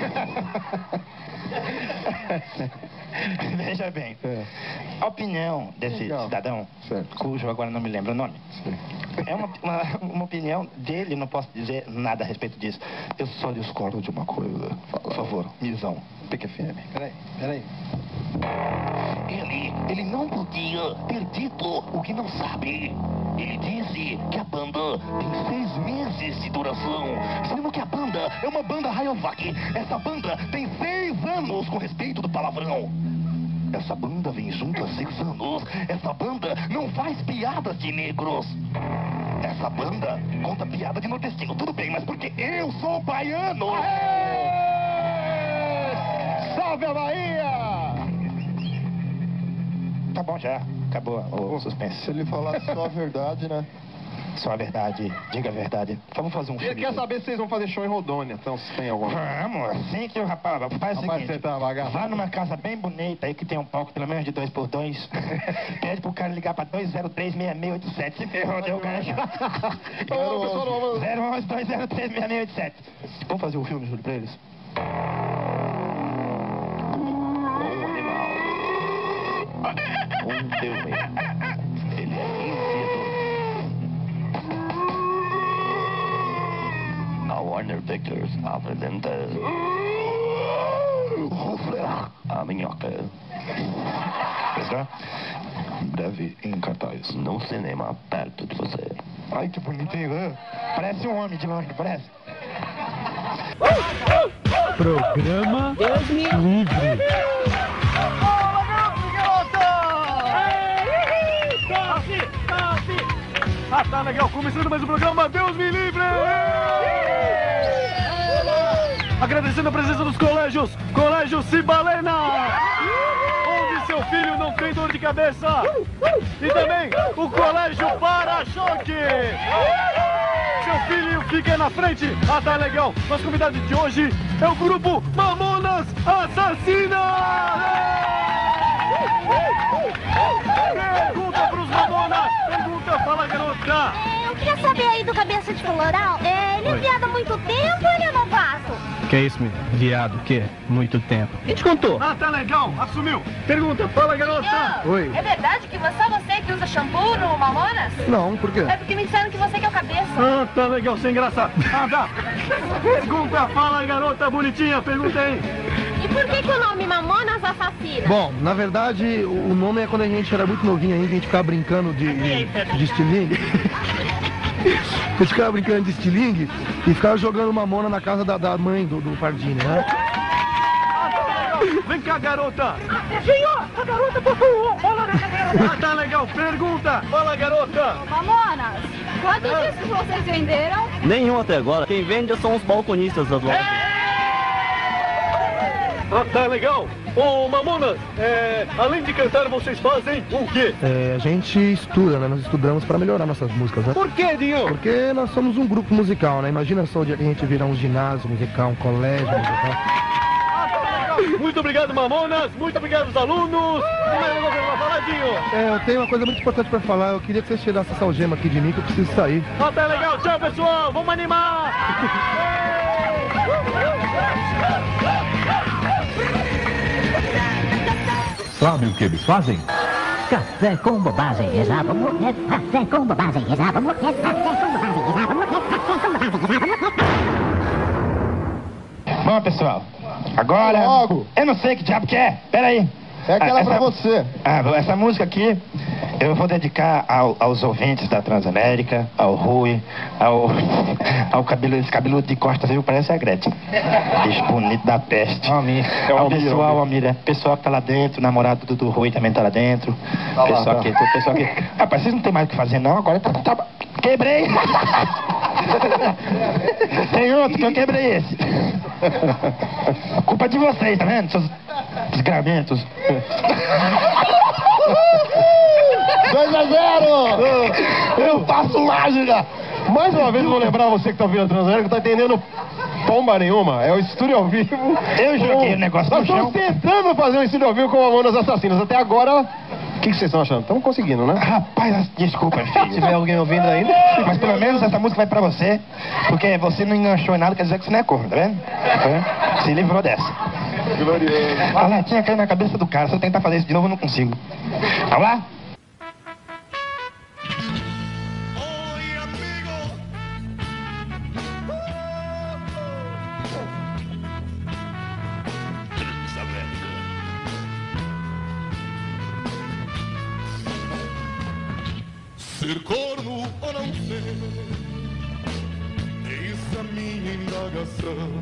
Veja bem. É. A opinião desse Legal. cidadão, certo. cujo agora não me lembro o nome, Sim. é uma, uma, uma opinião dele, não posso dizer nada a respeito disso. Eu só discordo de uma coisa. Por favor, Misão, P Q F M. Peraí, peraí. Ele, ele não podia ter dito o que não sabe. Ele disse que a banda tem seis meses de duração, sendo que a banda é uma banda Rayovac. Essa banda tem seis anos com respeito do palavrão. Essa banda vem junto há seis anos. Essa banda não faz piadas de negros. Essa banda conta piada de nordestino. Tudo bem, mas porque eu sou baiano. Aê! Salve a Bahia! Tá bom já, acabou o suspense. Se ele falasse só a verdade, né? Só a verdade, diga a verdade. Vamos fazer um filme. Ele quer saber se vocês vão fazer show em Rondônia, então se tem alguma. Vamos, assim que o rapaz faz o seguinte, tá vá numa casa bem bonita aí que tem um palco pelo menos de dois por dois. Pede pro cara ligar pra dois zero três, seis seis oito sete. Se ferrou, deu o cara já. zero onze, dois zero três, seis seis oito sete. Vamos fazer um filme, Júlio, pra eles? Um filme. Ele é inquieto. A Warner Pictures apresenta a minhoca. Está em breve em cartaz. Num cinema perto de você. Ai, que bonitinho, né? Parece um homem de longe, não parece? Programa Deus me livre. Ah, tá legal, começando mais um programa Deus me livre! Agradecendo a presença dos colégios, Colégio Cibalena, onde seu filho não tem dor de cabeça, e também o Colégio Para-Choque. Seu filho fica na frente. Ah, tá legal. Nosso convidado de hoje é o grupo Mamonas Assassinas. Pergunta pros Mamonas! Pergunta, fala, garota! É, eu queria saber aí do Cabeça de Floral. É, ele é viado há muito tempo ou ele é novato? Que é isso, meu? Viado, o quê? Muito tempo. Quem te contou? Ah, tá legal, assumiu. Pergunta, fala, garota! Yo, Oi. É verdade que só você que usa shampoo no Mamonas? Não, por quê? É porque me disseram que você que é o Cabeça. Ah, tá legal, sem graça. Ah, tá. Pergunta, fala, garota bonitinha, pergunta aí. E por que que o nome Mamonas Assassinas? Bom, na verdade, o nome é quando a gente era muito novinho ainda, a gente ficava brincando de, de, de estilingue. A gente ficava brincando de estilingue e ficava jogando mamona na casa da, da mãe do, do Pardini, né? Vem cá, garota! Senhor, a garota botou bola na cadeira. Ah, tá legal, pergunta! Fala, garota! Mamonas, quantos discos vocês venderam? Nenhum até agora. Quem vende são os balconistas das lojas. Ah, tá legal! Ô, Mamonas, é, além de cantar, vocês fazem o quê? É, a gente estuda, né? Nós estudamos pra melhorar nossas músicas, né? Por quê, Dinho? Porque nós somos um grupo musical, né? Imagina só o dia que a gente virar um ginásio musical, um colégio musical. Muito obrigado, Mamonas! Muito obrigado, os alunos! É, eu tenho uma coisa muito importante pra falar. Eu queria que vocês tirassem essa algema aqui de mim, que eu preciso sair. Ah, tá legal! Tchau, pessoal! Vamos animar! Sabe o que eles fazem? Café com bobagem, exato. Café com bobagem, exato. Café com bobagem, exato. Café com bobagem, exato. Bom, pessoal, agora... Logo. Eu não sei que diabo que é. Pera aí. É aquela Ah, essa- pra você. Ah, essa música aqui eu vou dedicar ao- aos ouvintes da Transamérica, ao Rui, ao, ao cabelo, esse cabeludo de costas, viu? Parece a Gretchen. Bicho bonito da peste. É o ao Almir, pessoal, Almir. Almir, pessoal que tá lá dentro, namorado do, do Rui também tá lá dentro. Tá lá, pessoal tá. aqui, todo pessoal aqui. Rapaz, vocês não tem mais o que fazer não, agora tá... tá... Quebrei! Tem outro que eu quebrei esse. Culpa de vocês, tá vendo? Seus desgramentos. dois a zero! Eu passo mágica! Mais uma vez eu vou lembrar você que tá ouvindo a Transamérica, que tá entendendo pomba nenhuma. É o estúdio ao vivo. Eu joguei o negócio Nós no chão. estamos tentando fazer um estúdio ao vivo com Mamonas Assassinas. Até agora, o que, que vocês estão achando? Estamos conseguindo, né? Rapaz, desculpa, filho. Se tiver alguém ouvindo ainda. Mas pelo menos essa música vai pra você, porque você não enganchou em nada, quer dizer que você não é corno, tá vendo? Tá vendo? Se livrou dessa. Glorioso. A latinha caiu na cabeça do cara, se eu tentar fazer isso de novo eu não consigo. Vamos lá? Ser corno ou não ser, eis a minha indagação.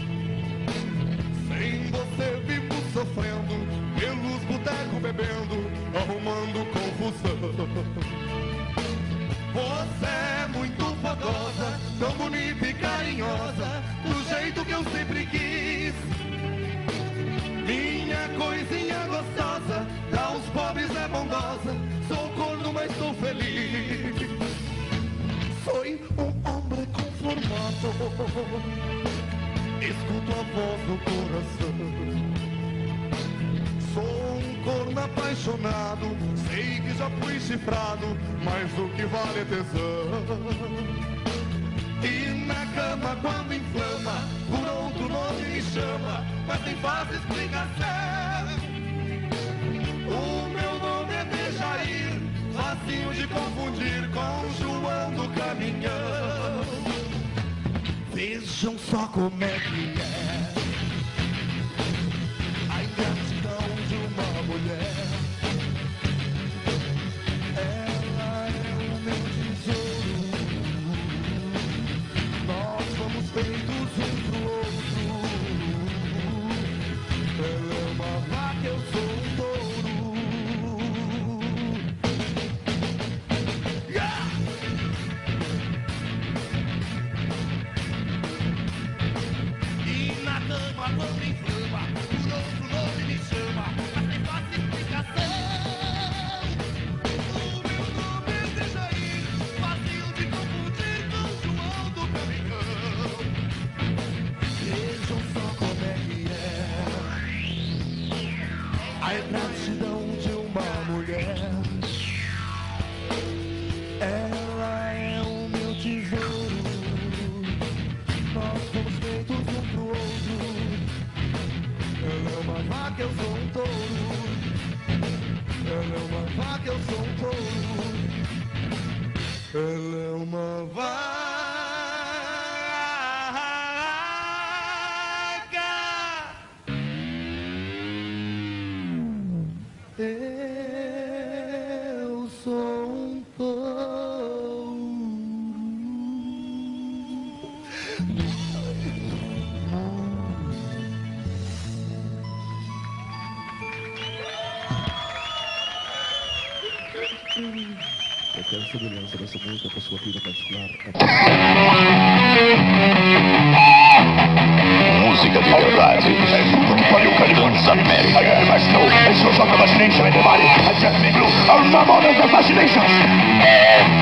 Sem você vivo sofrendo, pelos botecos bebendo, arrumando confusão. Você é muito fogosa, tão bonita e carinhosa, do jeito que eu sempre quis. Minha coisinha gostosa, pra os pobres é bondosa. Sou corno, mas sou feliz. Sou um homem conformado, escuto a voz do coração. Sou um corno apaixonado, sei que já fui chifrado, mas o que vale é tesão. E na cama quando inflama, por outro nome me chama, mas tem fácil explicação. O meu nome é Dejair, facinho de confundir com João do Caminhão. Vejam só como é que é a ingratidão de uma mulher. Ela é o meu tesouro, nós vamos feitos um pro outro. Ela é uma vaca, eu sou um touro. Yeah! E na cama quando inflama, por outro nome me chama, mas tem fácil explicação. O meu nome é Dejair, fácil de confundir com João do Caminhão. Vejam só como é que é a ingratidão de uma mulher. Ela é o meu tesouro, nós fomos feitos um pro outro. Ela é uma vaca, eu sou um touro. Ela é uma vaca, eu sou um touro. Ela é uma vaca. Eu sou um touro. Eu quero segurança dessa música para sua vida particular. Música de verdade. É tudo que pariu, Transamérica. Mas não, it's no song of imagination, everybody. I just make blue. Our Mamonas Assassinations.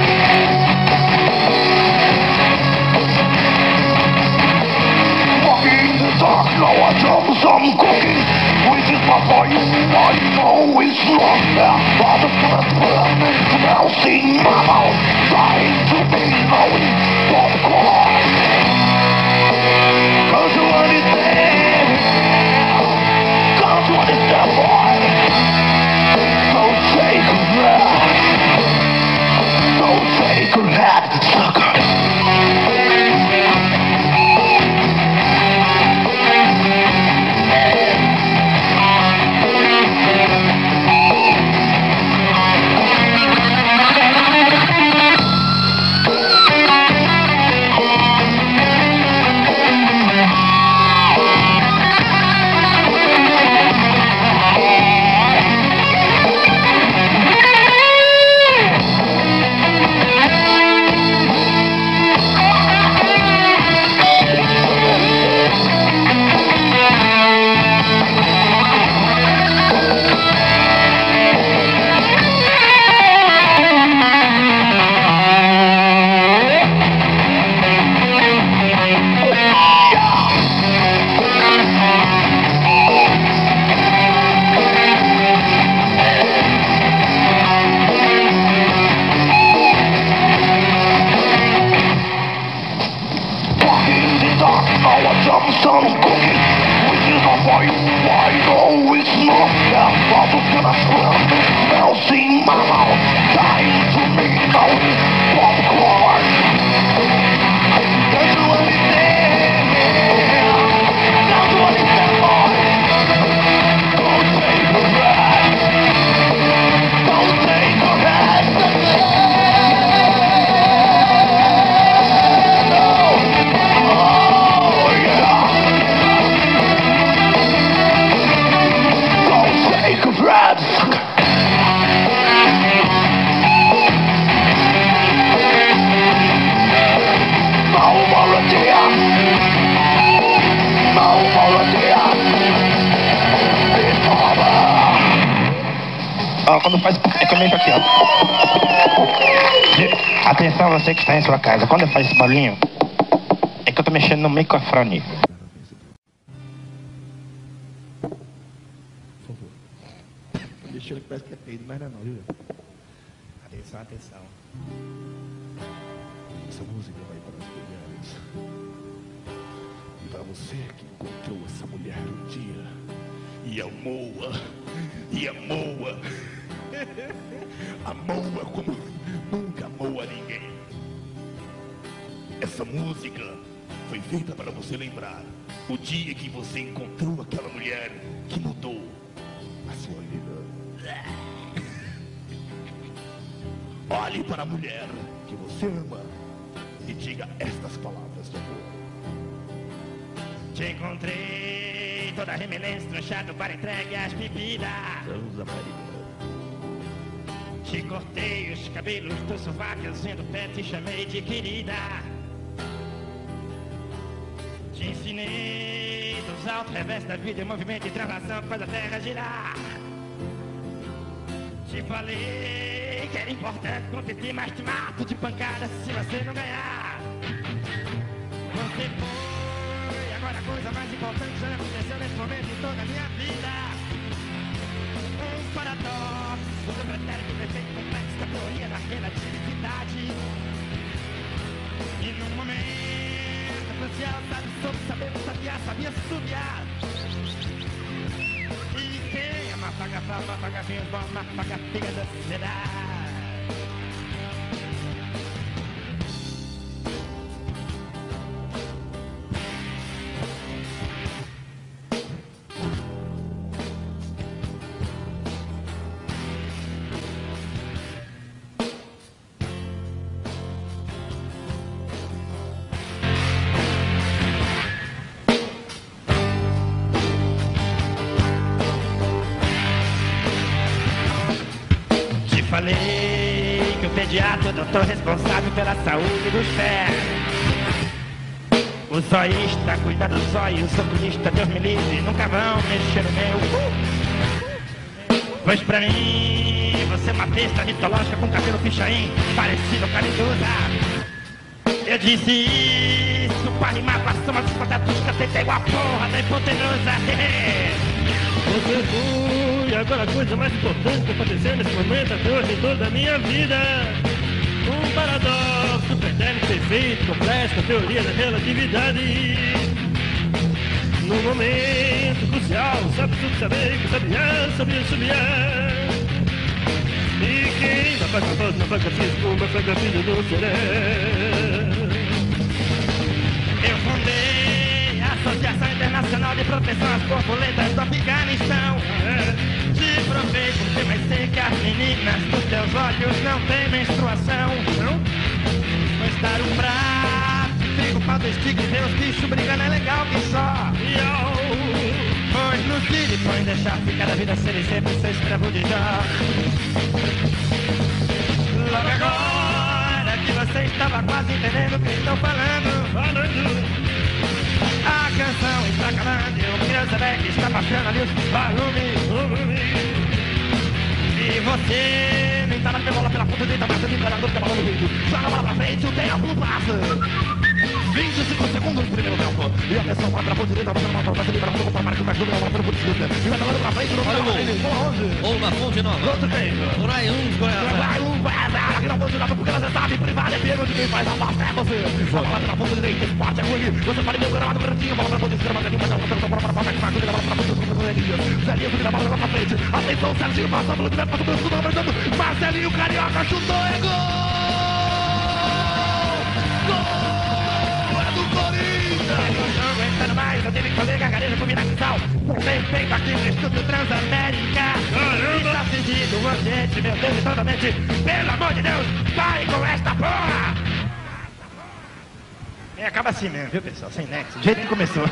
Walking for you, I know it's wrong now. All the blood burning, melting my mouth, trying to be known for the cause. Cause what is there? Cause what is there, boy? So take a breath. So take a hat, sucker. Quando faz, é que eu mexo aqui, ó. Atenção, você que está em sua casa. Quando eu faço esse barulhinho, é que eu tô mexendo no microfone. Deixa ele que parece que é peido, mas não é não, viu? Atenção, atenção. Essa música vai para as mulheres. E para você que encontrou essa mulher um dia e amou-a, e amou-a. Amou-a como nunca amou a ninguém. Essa música foi feita para você lembrar o dia que você encontrou aquela mulher que mudou a sua vida. Olhe para a mulher que você ama e diga estas palavras de amor. Te encontrei toda remelente, tronchado para entregue às bebidas. Rosa Maria. Te cortei os cabelos do sovaco, sendo pé, te chamei de querida. Te ensinei dos altos revés da vida, em movimento de translação que faz a terra girar. Te falei que era importante competir, mas te mato de pancada se você não ganhar. Você foi, agora a coisa mais importante já aconteceu nesse momento em toda a minha vida. Um paradoxo, o pretérito perfeito complexo da teoria da relatividade. E num momento crucial, sabe sobre saber sabiar, sabia subiar. E quem ama paga fama, paga vinho bom, paga figa da sociedade. Falei que o pediatra é o doutor responsável pela saúde dos pés. O zoísta cuida dos olhos, o socorrista, Deus me livre, nunca vão mexer no meu. Pois pra mim, você é uma besta mitológica com cabelo pichain, parecido com a Medusa. Eu disse isso pra rimar com a soma dos quadrados, catei igual a porra da hipotenusa. O você foi. Agora a coisa mais importante que aconteceu nesse momento até hoje em toda a minha vida. Um paradoxo, pretérito perfeito, complexo, a teoria da relatividade. Num momento crucial, sabe tudo saber que sabia, sabia, sabia. E quem vai pagar voz na vaga fiscal, vai pagar filho do seré. Eu fundei a Associação Internacional de Proteção às Borboletas do Afeganistão. Te provei porque vai ser que as meninas dos teus olhos não têm menstruação. Não? Pois dar um prato, trigo, pau, testigo e ver os bichos brigando é legal que só. Pois nos direções deixar ficar a vida ser e sempre ser escravo de Jó. Logo agora que você estava quase entendendo o que estou falando. Falando. A canção está calando e o criança velho está baixando ali os volumes. E você nem tá na minha bola pela ponta direita, mas você tá na dúvida, bola no vídeo. Joga a bola pra frente, o tempo passa. vinte e cinco segundos no primeiro tempo. E a pressão vai pra ponta direita, batendo uma pra cima, para para marcar mais dúvida, uma para ponta direita. E vai falando pra frente, no Olha o gol. Ou na Fonte Nova. Outro tempo. Raiun Goiás. Raiun Goiás. Aqui na Fonte Nova, porque você sabe, privada é pênalti, quem faz a pasta é você. A bola na ponta direita, esporte é ruim. Você pode ver o gramado verdinho, bola pra ponta esquerda, mas aqui vai dar uma bola pra frente, vai dar bola pra frente, Zelinho subir a bola pra frente. Atenção, Serginho passa pelo direto, passa pelo segundo, apresentando. Marcelinho Carioca chutou, é gol! Aguentando mais, eu tive que fazer gargarejo com viração. Bem feito aqui no Estúdio Transamérica. Está seguindo o ambiente, meu Deus, e totalmente. Pelo amor de Deus, vai com esta porra! E acaba assim mesmo, viu, pessoal? Sem nexo, do jeito que começou.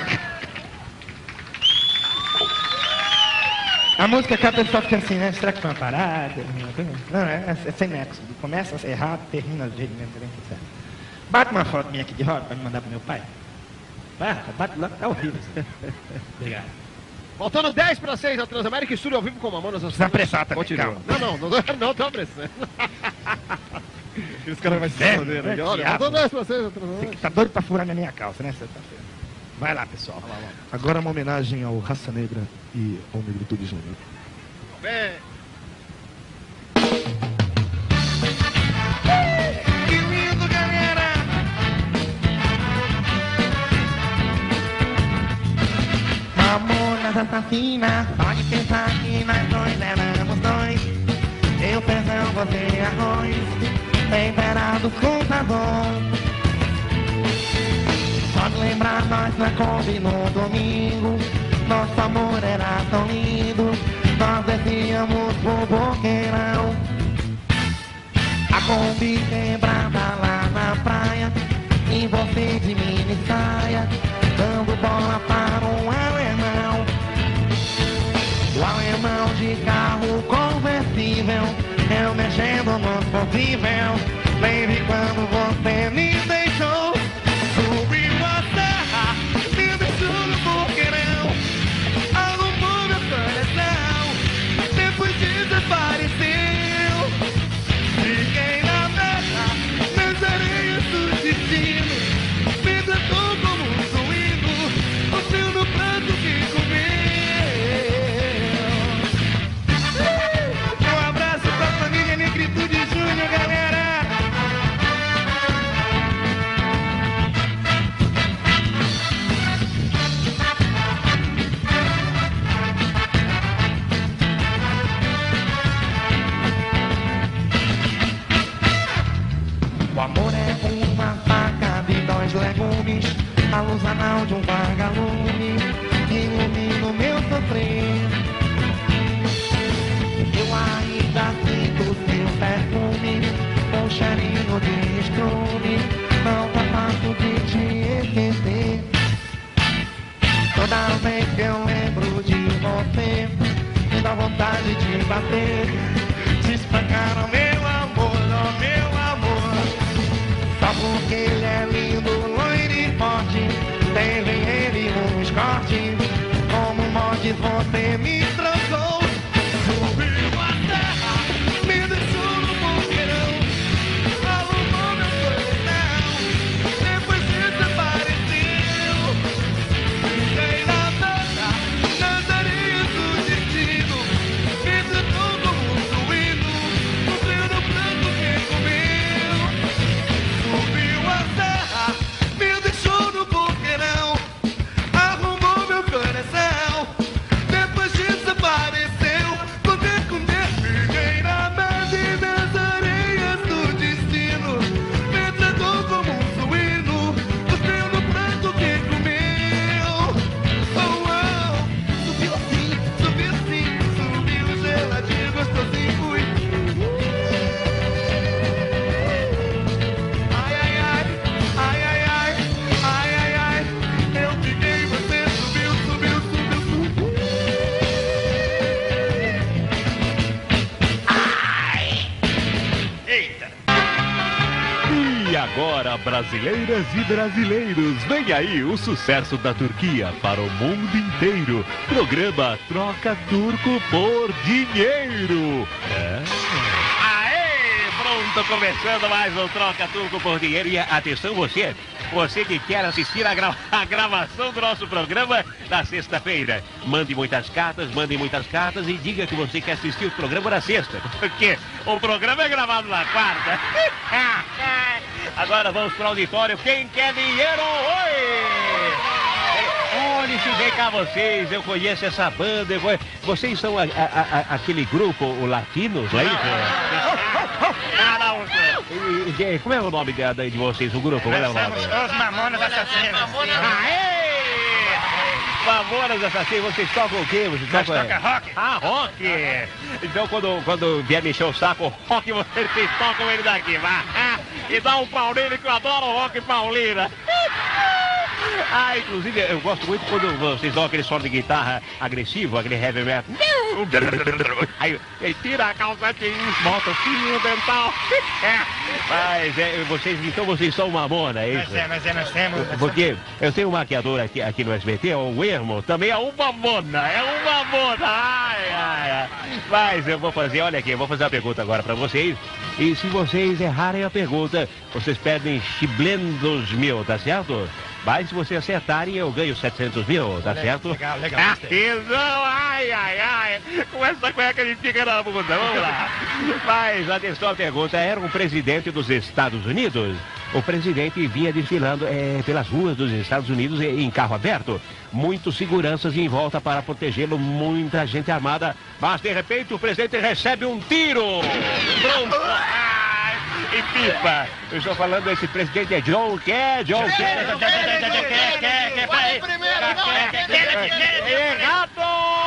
A música acaba, o pessoal fica assim, né? Será que foi uma parada? Não, é, é sem nexo. Começa errado, termina do jeito mesmo que tem que ser. Bate uma foto minha aqui de roda pra me mandar pro meu pai. Vai, bate lá, tá horrível. Obrigado. Faltando dez para seis na Transamérica, estúdio ao vivo com Mamonas. Precisa apressar também, Continua. calma. Não, não, não, não, não tô apressando. Os caras vão se É, foder, né? é Olha, diabo. faltando dez para seis na Transamérica. Você que tá doido pra furar na minha calça, né? Sexta-feira. Vai lá, pessoal. Vai lá, vai lá. Agora uma homenagem ao Raça Negra e ao Negritude Júnior. Bem. Que lindo, galera! Mamonas assassinas, pode pensar que nós dois éramos dois. Eu feijão, você arroz, temperados com sabor. Pode lembrar nós na Kombi no domingo. Nosso amor era tão lindo. Nós descíamos pro boqueirão. A Kombi quebrada lá na praia. E você de mini saia, dando bola para um alemão. O alemão de carro conversível, eu mexendo no possível. Lembre quando você me deixou. Subiu a serra, me deixou no boqueirão. Arrumou meu coração, depois desapareceu. Fiquei na terra, nas areias do destino. Me tratou como um suíno, o fio no prato que comeu. Um abraço pra família Negritude Júnior, galera. O amor é uma faca de dois legumes, a luz anal de um vagalume que ilumina o meu sofrer. Eu ainda sinto o seu perfume, com cheirinho de estrume, não tá fácil de te esquecer. Toda vez que eu lembro de você, me dá vontade de bater, te espancar, oh meu amor, oh meu amor. Só porque ele é lindo, loiro e forte, teve ele um escorte. Como mods você me trocou. Subiu a terra, me deixou no boqueirão. Arrumou meu coração, depois desapareceu. Fiquei na terra, nas areias do destino. Agora, brasileiras e brasileiros, vem aí o sucesso da Turquia para o mundo inteiro. Programa Troca Turco por Dinheiro. É. Aê, pronto, começando mais um Troca Turco por Dinheiro. E atenção você, você que quer assistir a, gra a gravação do nosso programa na sexta-feira. Mande muitas cartas, mande muitas cartas e diga que você quer assistir o programa na sexta. Porque o programa é gravado na quarta. Agora vamos para o auditório. Quem quer dinheiro? Oi! Olha, se vem cá vocês, eu conheço essa banda. Eu... Vocês são a, a, a, aquele grupo, o Latinos, não é isso? E, e, como é o nome de, de vocês, o grupo? Qual é o nome? Os Mamonas Assassinos. Aê! Mamonas Assassinos, vocês tocam o quê? Vocês Nós tocam... toca rock. Ah, rock! Então quando, quando vier me encher o saco, rock, vocês tocam ele daqui, vá! E dá um pau nele que eu adoro rock paulina! Ah, inclusive, eu gosto muito quando vocês dão aquele solo de guitarra agressivo, aquele heavy metal. Aí, aí tira a calça jeans, bota o fio dental. Mas, é, vocês, então vocês são mamona, é isso? Mas é, mas é, nós temos... Porque eu tenho um maquiador aqui, aqui no S B T, o Ermo, também é um mamona, é um mamona. Ai, ai, ai. Mas eu vou fazer, olha aqui, eu vou fazer uma pergunta agora pra vocês. E se vocês errarem a pergunta, vocês perdem chiblendos mil, tá certo? Mas se vocês acertarem, eu ganho setecentos mil, tá certo? Legal, legal. Ah, tesão, ai, ai, ai. Com essa cueca ele fica na bunda, vamos lá. Mas atenção à pergunta, era um presidente dos Estados Unidos? O presidente vinha desfilando é, pelas ruas dos Estados Unidos em carro aberto. Muitos seguranças em volta para protegê-lo, muita gente armada. Mas de repente o presidente recebe um tiro. Pronto. E pipa. Eu estou falando desse presidente é John Kerry, John Kerry. Errado!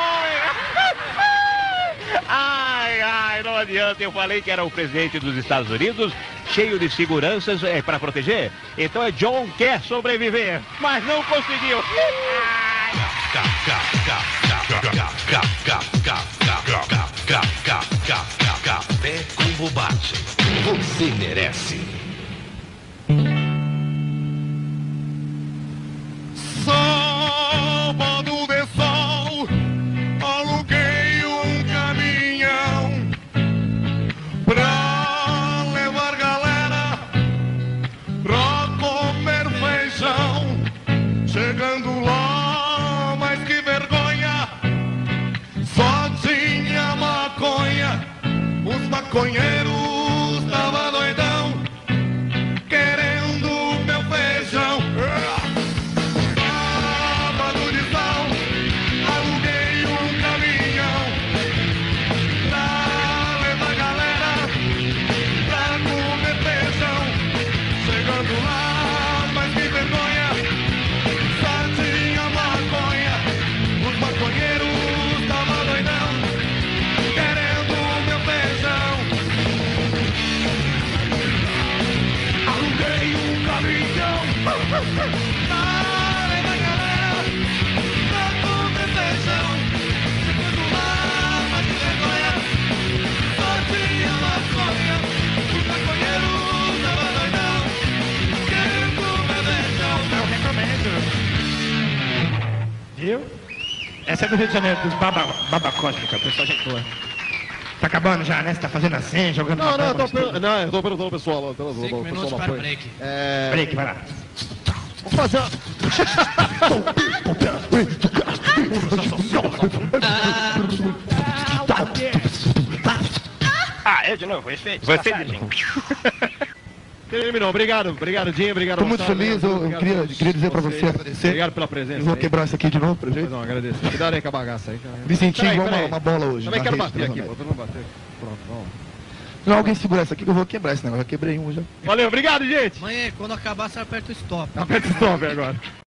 Ai, ai, não adianta. Eu falei que era o presidente dos Estados Unidos, cheio de seguranças é, para proteger. Então é John quer sobreviver, mas não conseguiu. Café com bobagem. Você merece. Sábado de sol, aluguei um caminhão pra levar galera pra comer feijão. Chegando lá, mas que vergonha, só tinha maconha. Os maconheiros tava doidão, querendo meu feijão. Sábado de sol, aluguei um caminhão pra levar galera pra comer feijão. Chegando lá, mas que vergonha, só tinha maconha. Os maconheiros tava doidão, querendo meu feijão. Aluguei um caminhão pra levar galera pra comer feijão. Chegando lá, mas que vergonha, só tinha maconha. Os maconheiros tava doidão, querendo meu feijão. Eu recomendo. Viu? Essa é do Rio de Janeiro, dos baba, baba cósmica, pessoal, gente boa. Tá acabando já, né? Você tá fazendo assim, jogando Não, uma não, eu bomba tô, no per... não, eu tô perguntando ao pessoal. Lá, o Cinco minutos pessoal para o apoia. break. É... Break, vai lá. Vamos fazer uma... Ah, eu de novo, efeito. Você de novo. Terminou, obrigado, obrigado, Dinho, obrigado. Tô muito Gustavo, feliz, eu, eu obrigado queria, a todos queria dizer pra você, vocês. agradecer. Obrigado pela presença. Eu vou aí. quebrar isso aqui de novo, pra gente. Não, agradeço. Cuidado aí com a bagaça aí. Cara. Me senti Peraí, igual peraí. uma, uma bola hoje. Também na quero rede bater aqui, Transamérica. pô. Vamos bater. Pronto, vamos. Não, alguém segura essa aqui que eu vou quebrar esse negócio. Eu quebrei um já. Valeu, obrigado, gente. Mãe, quando acabar, você aperta o stop. Aperta o stop agora.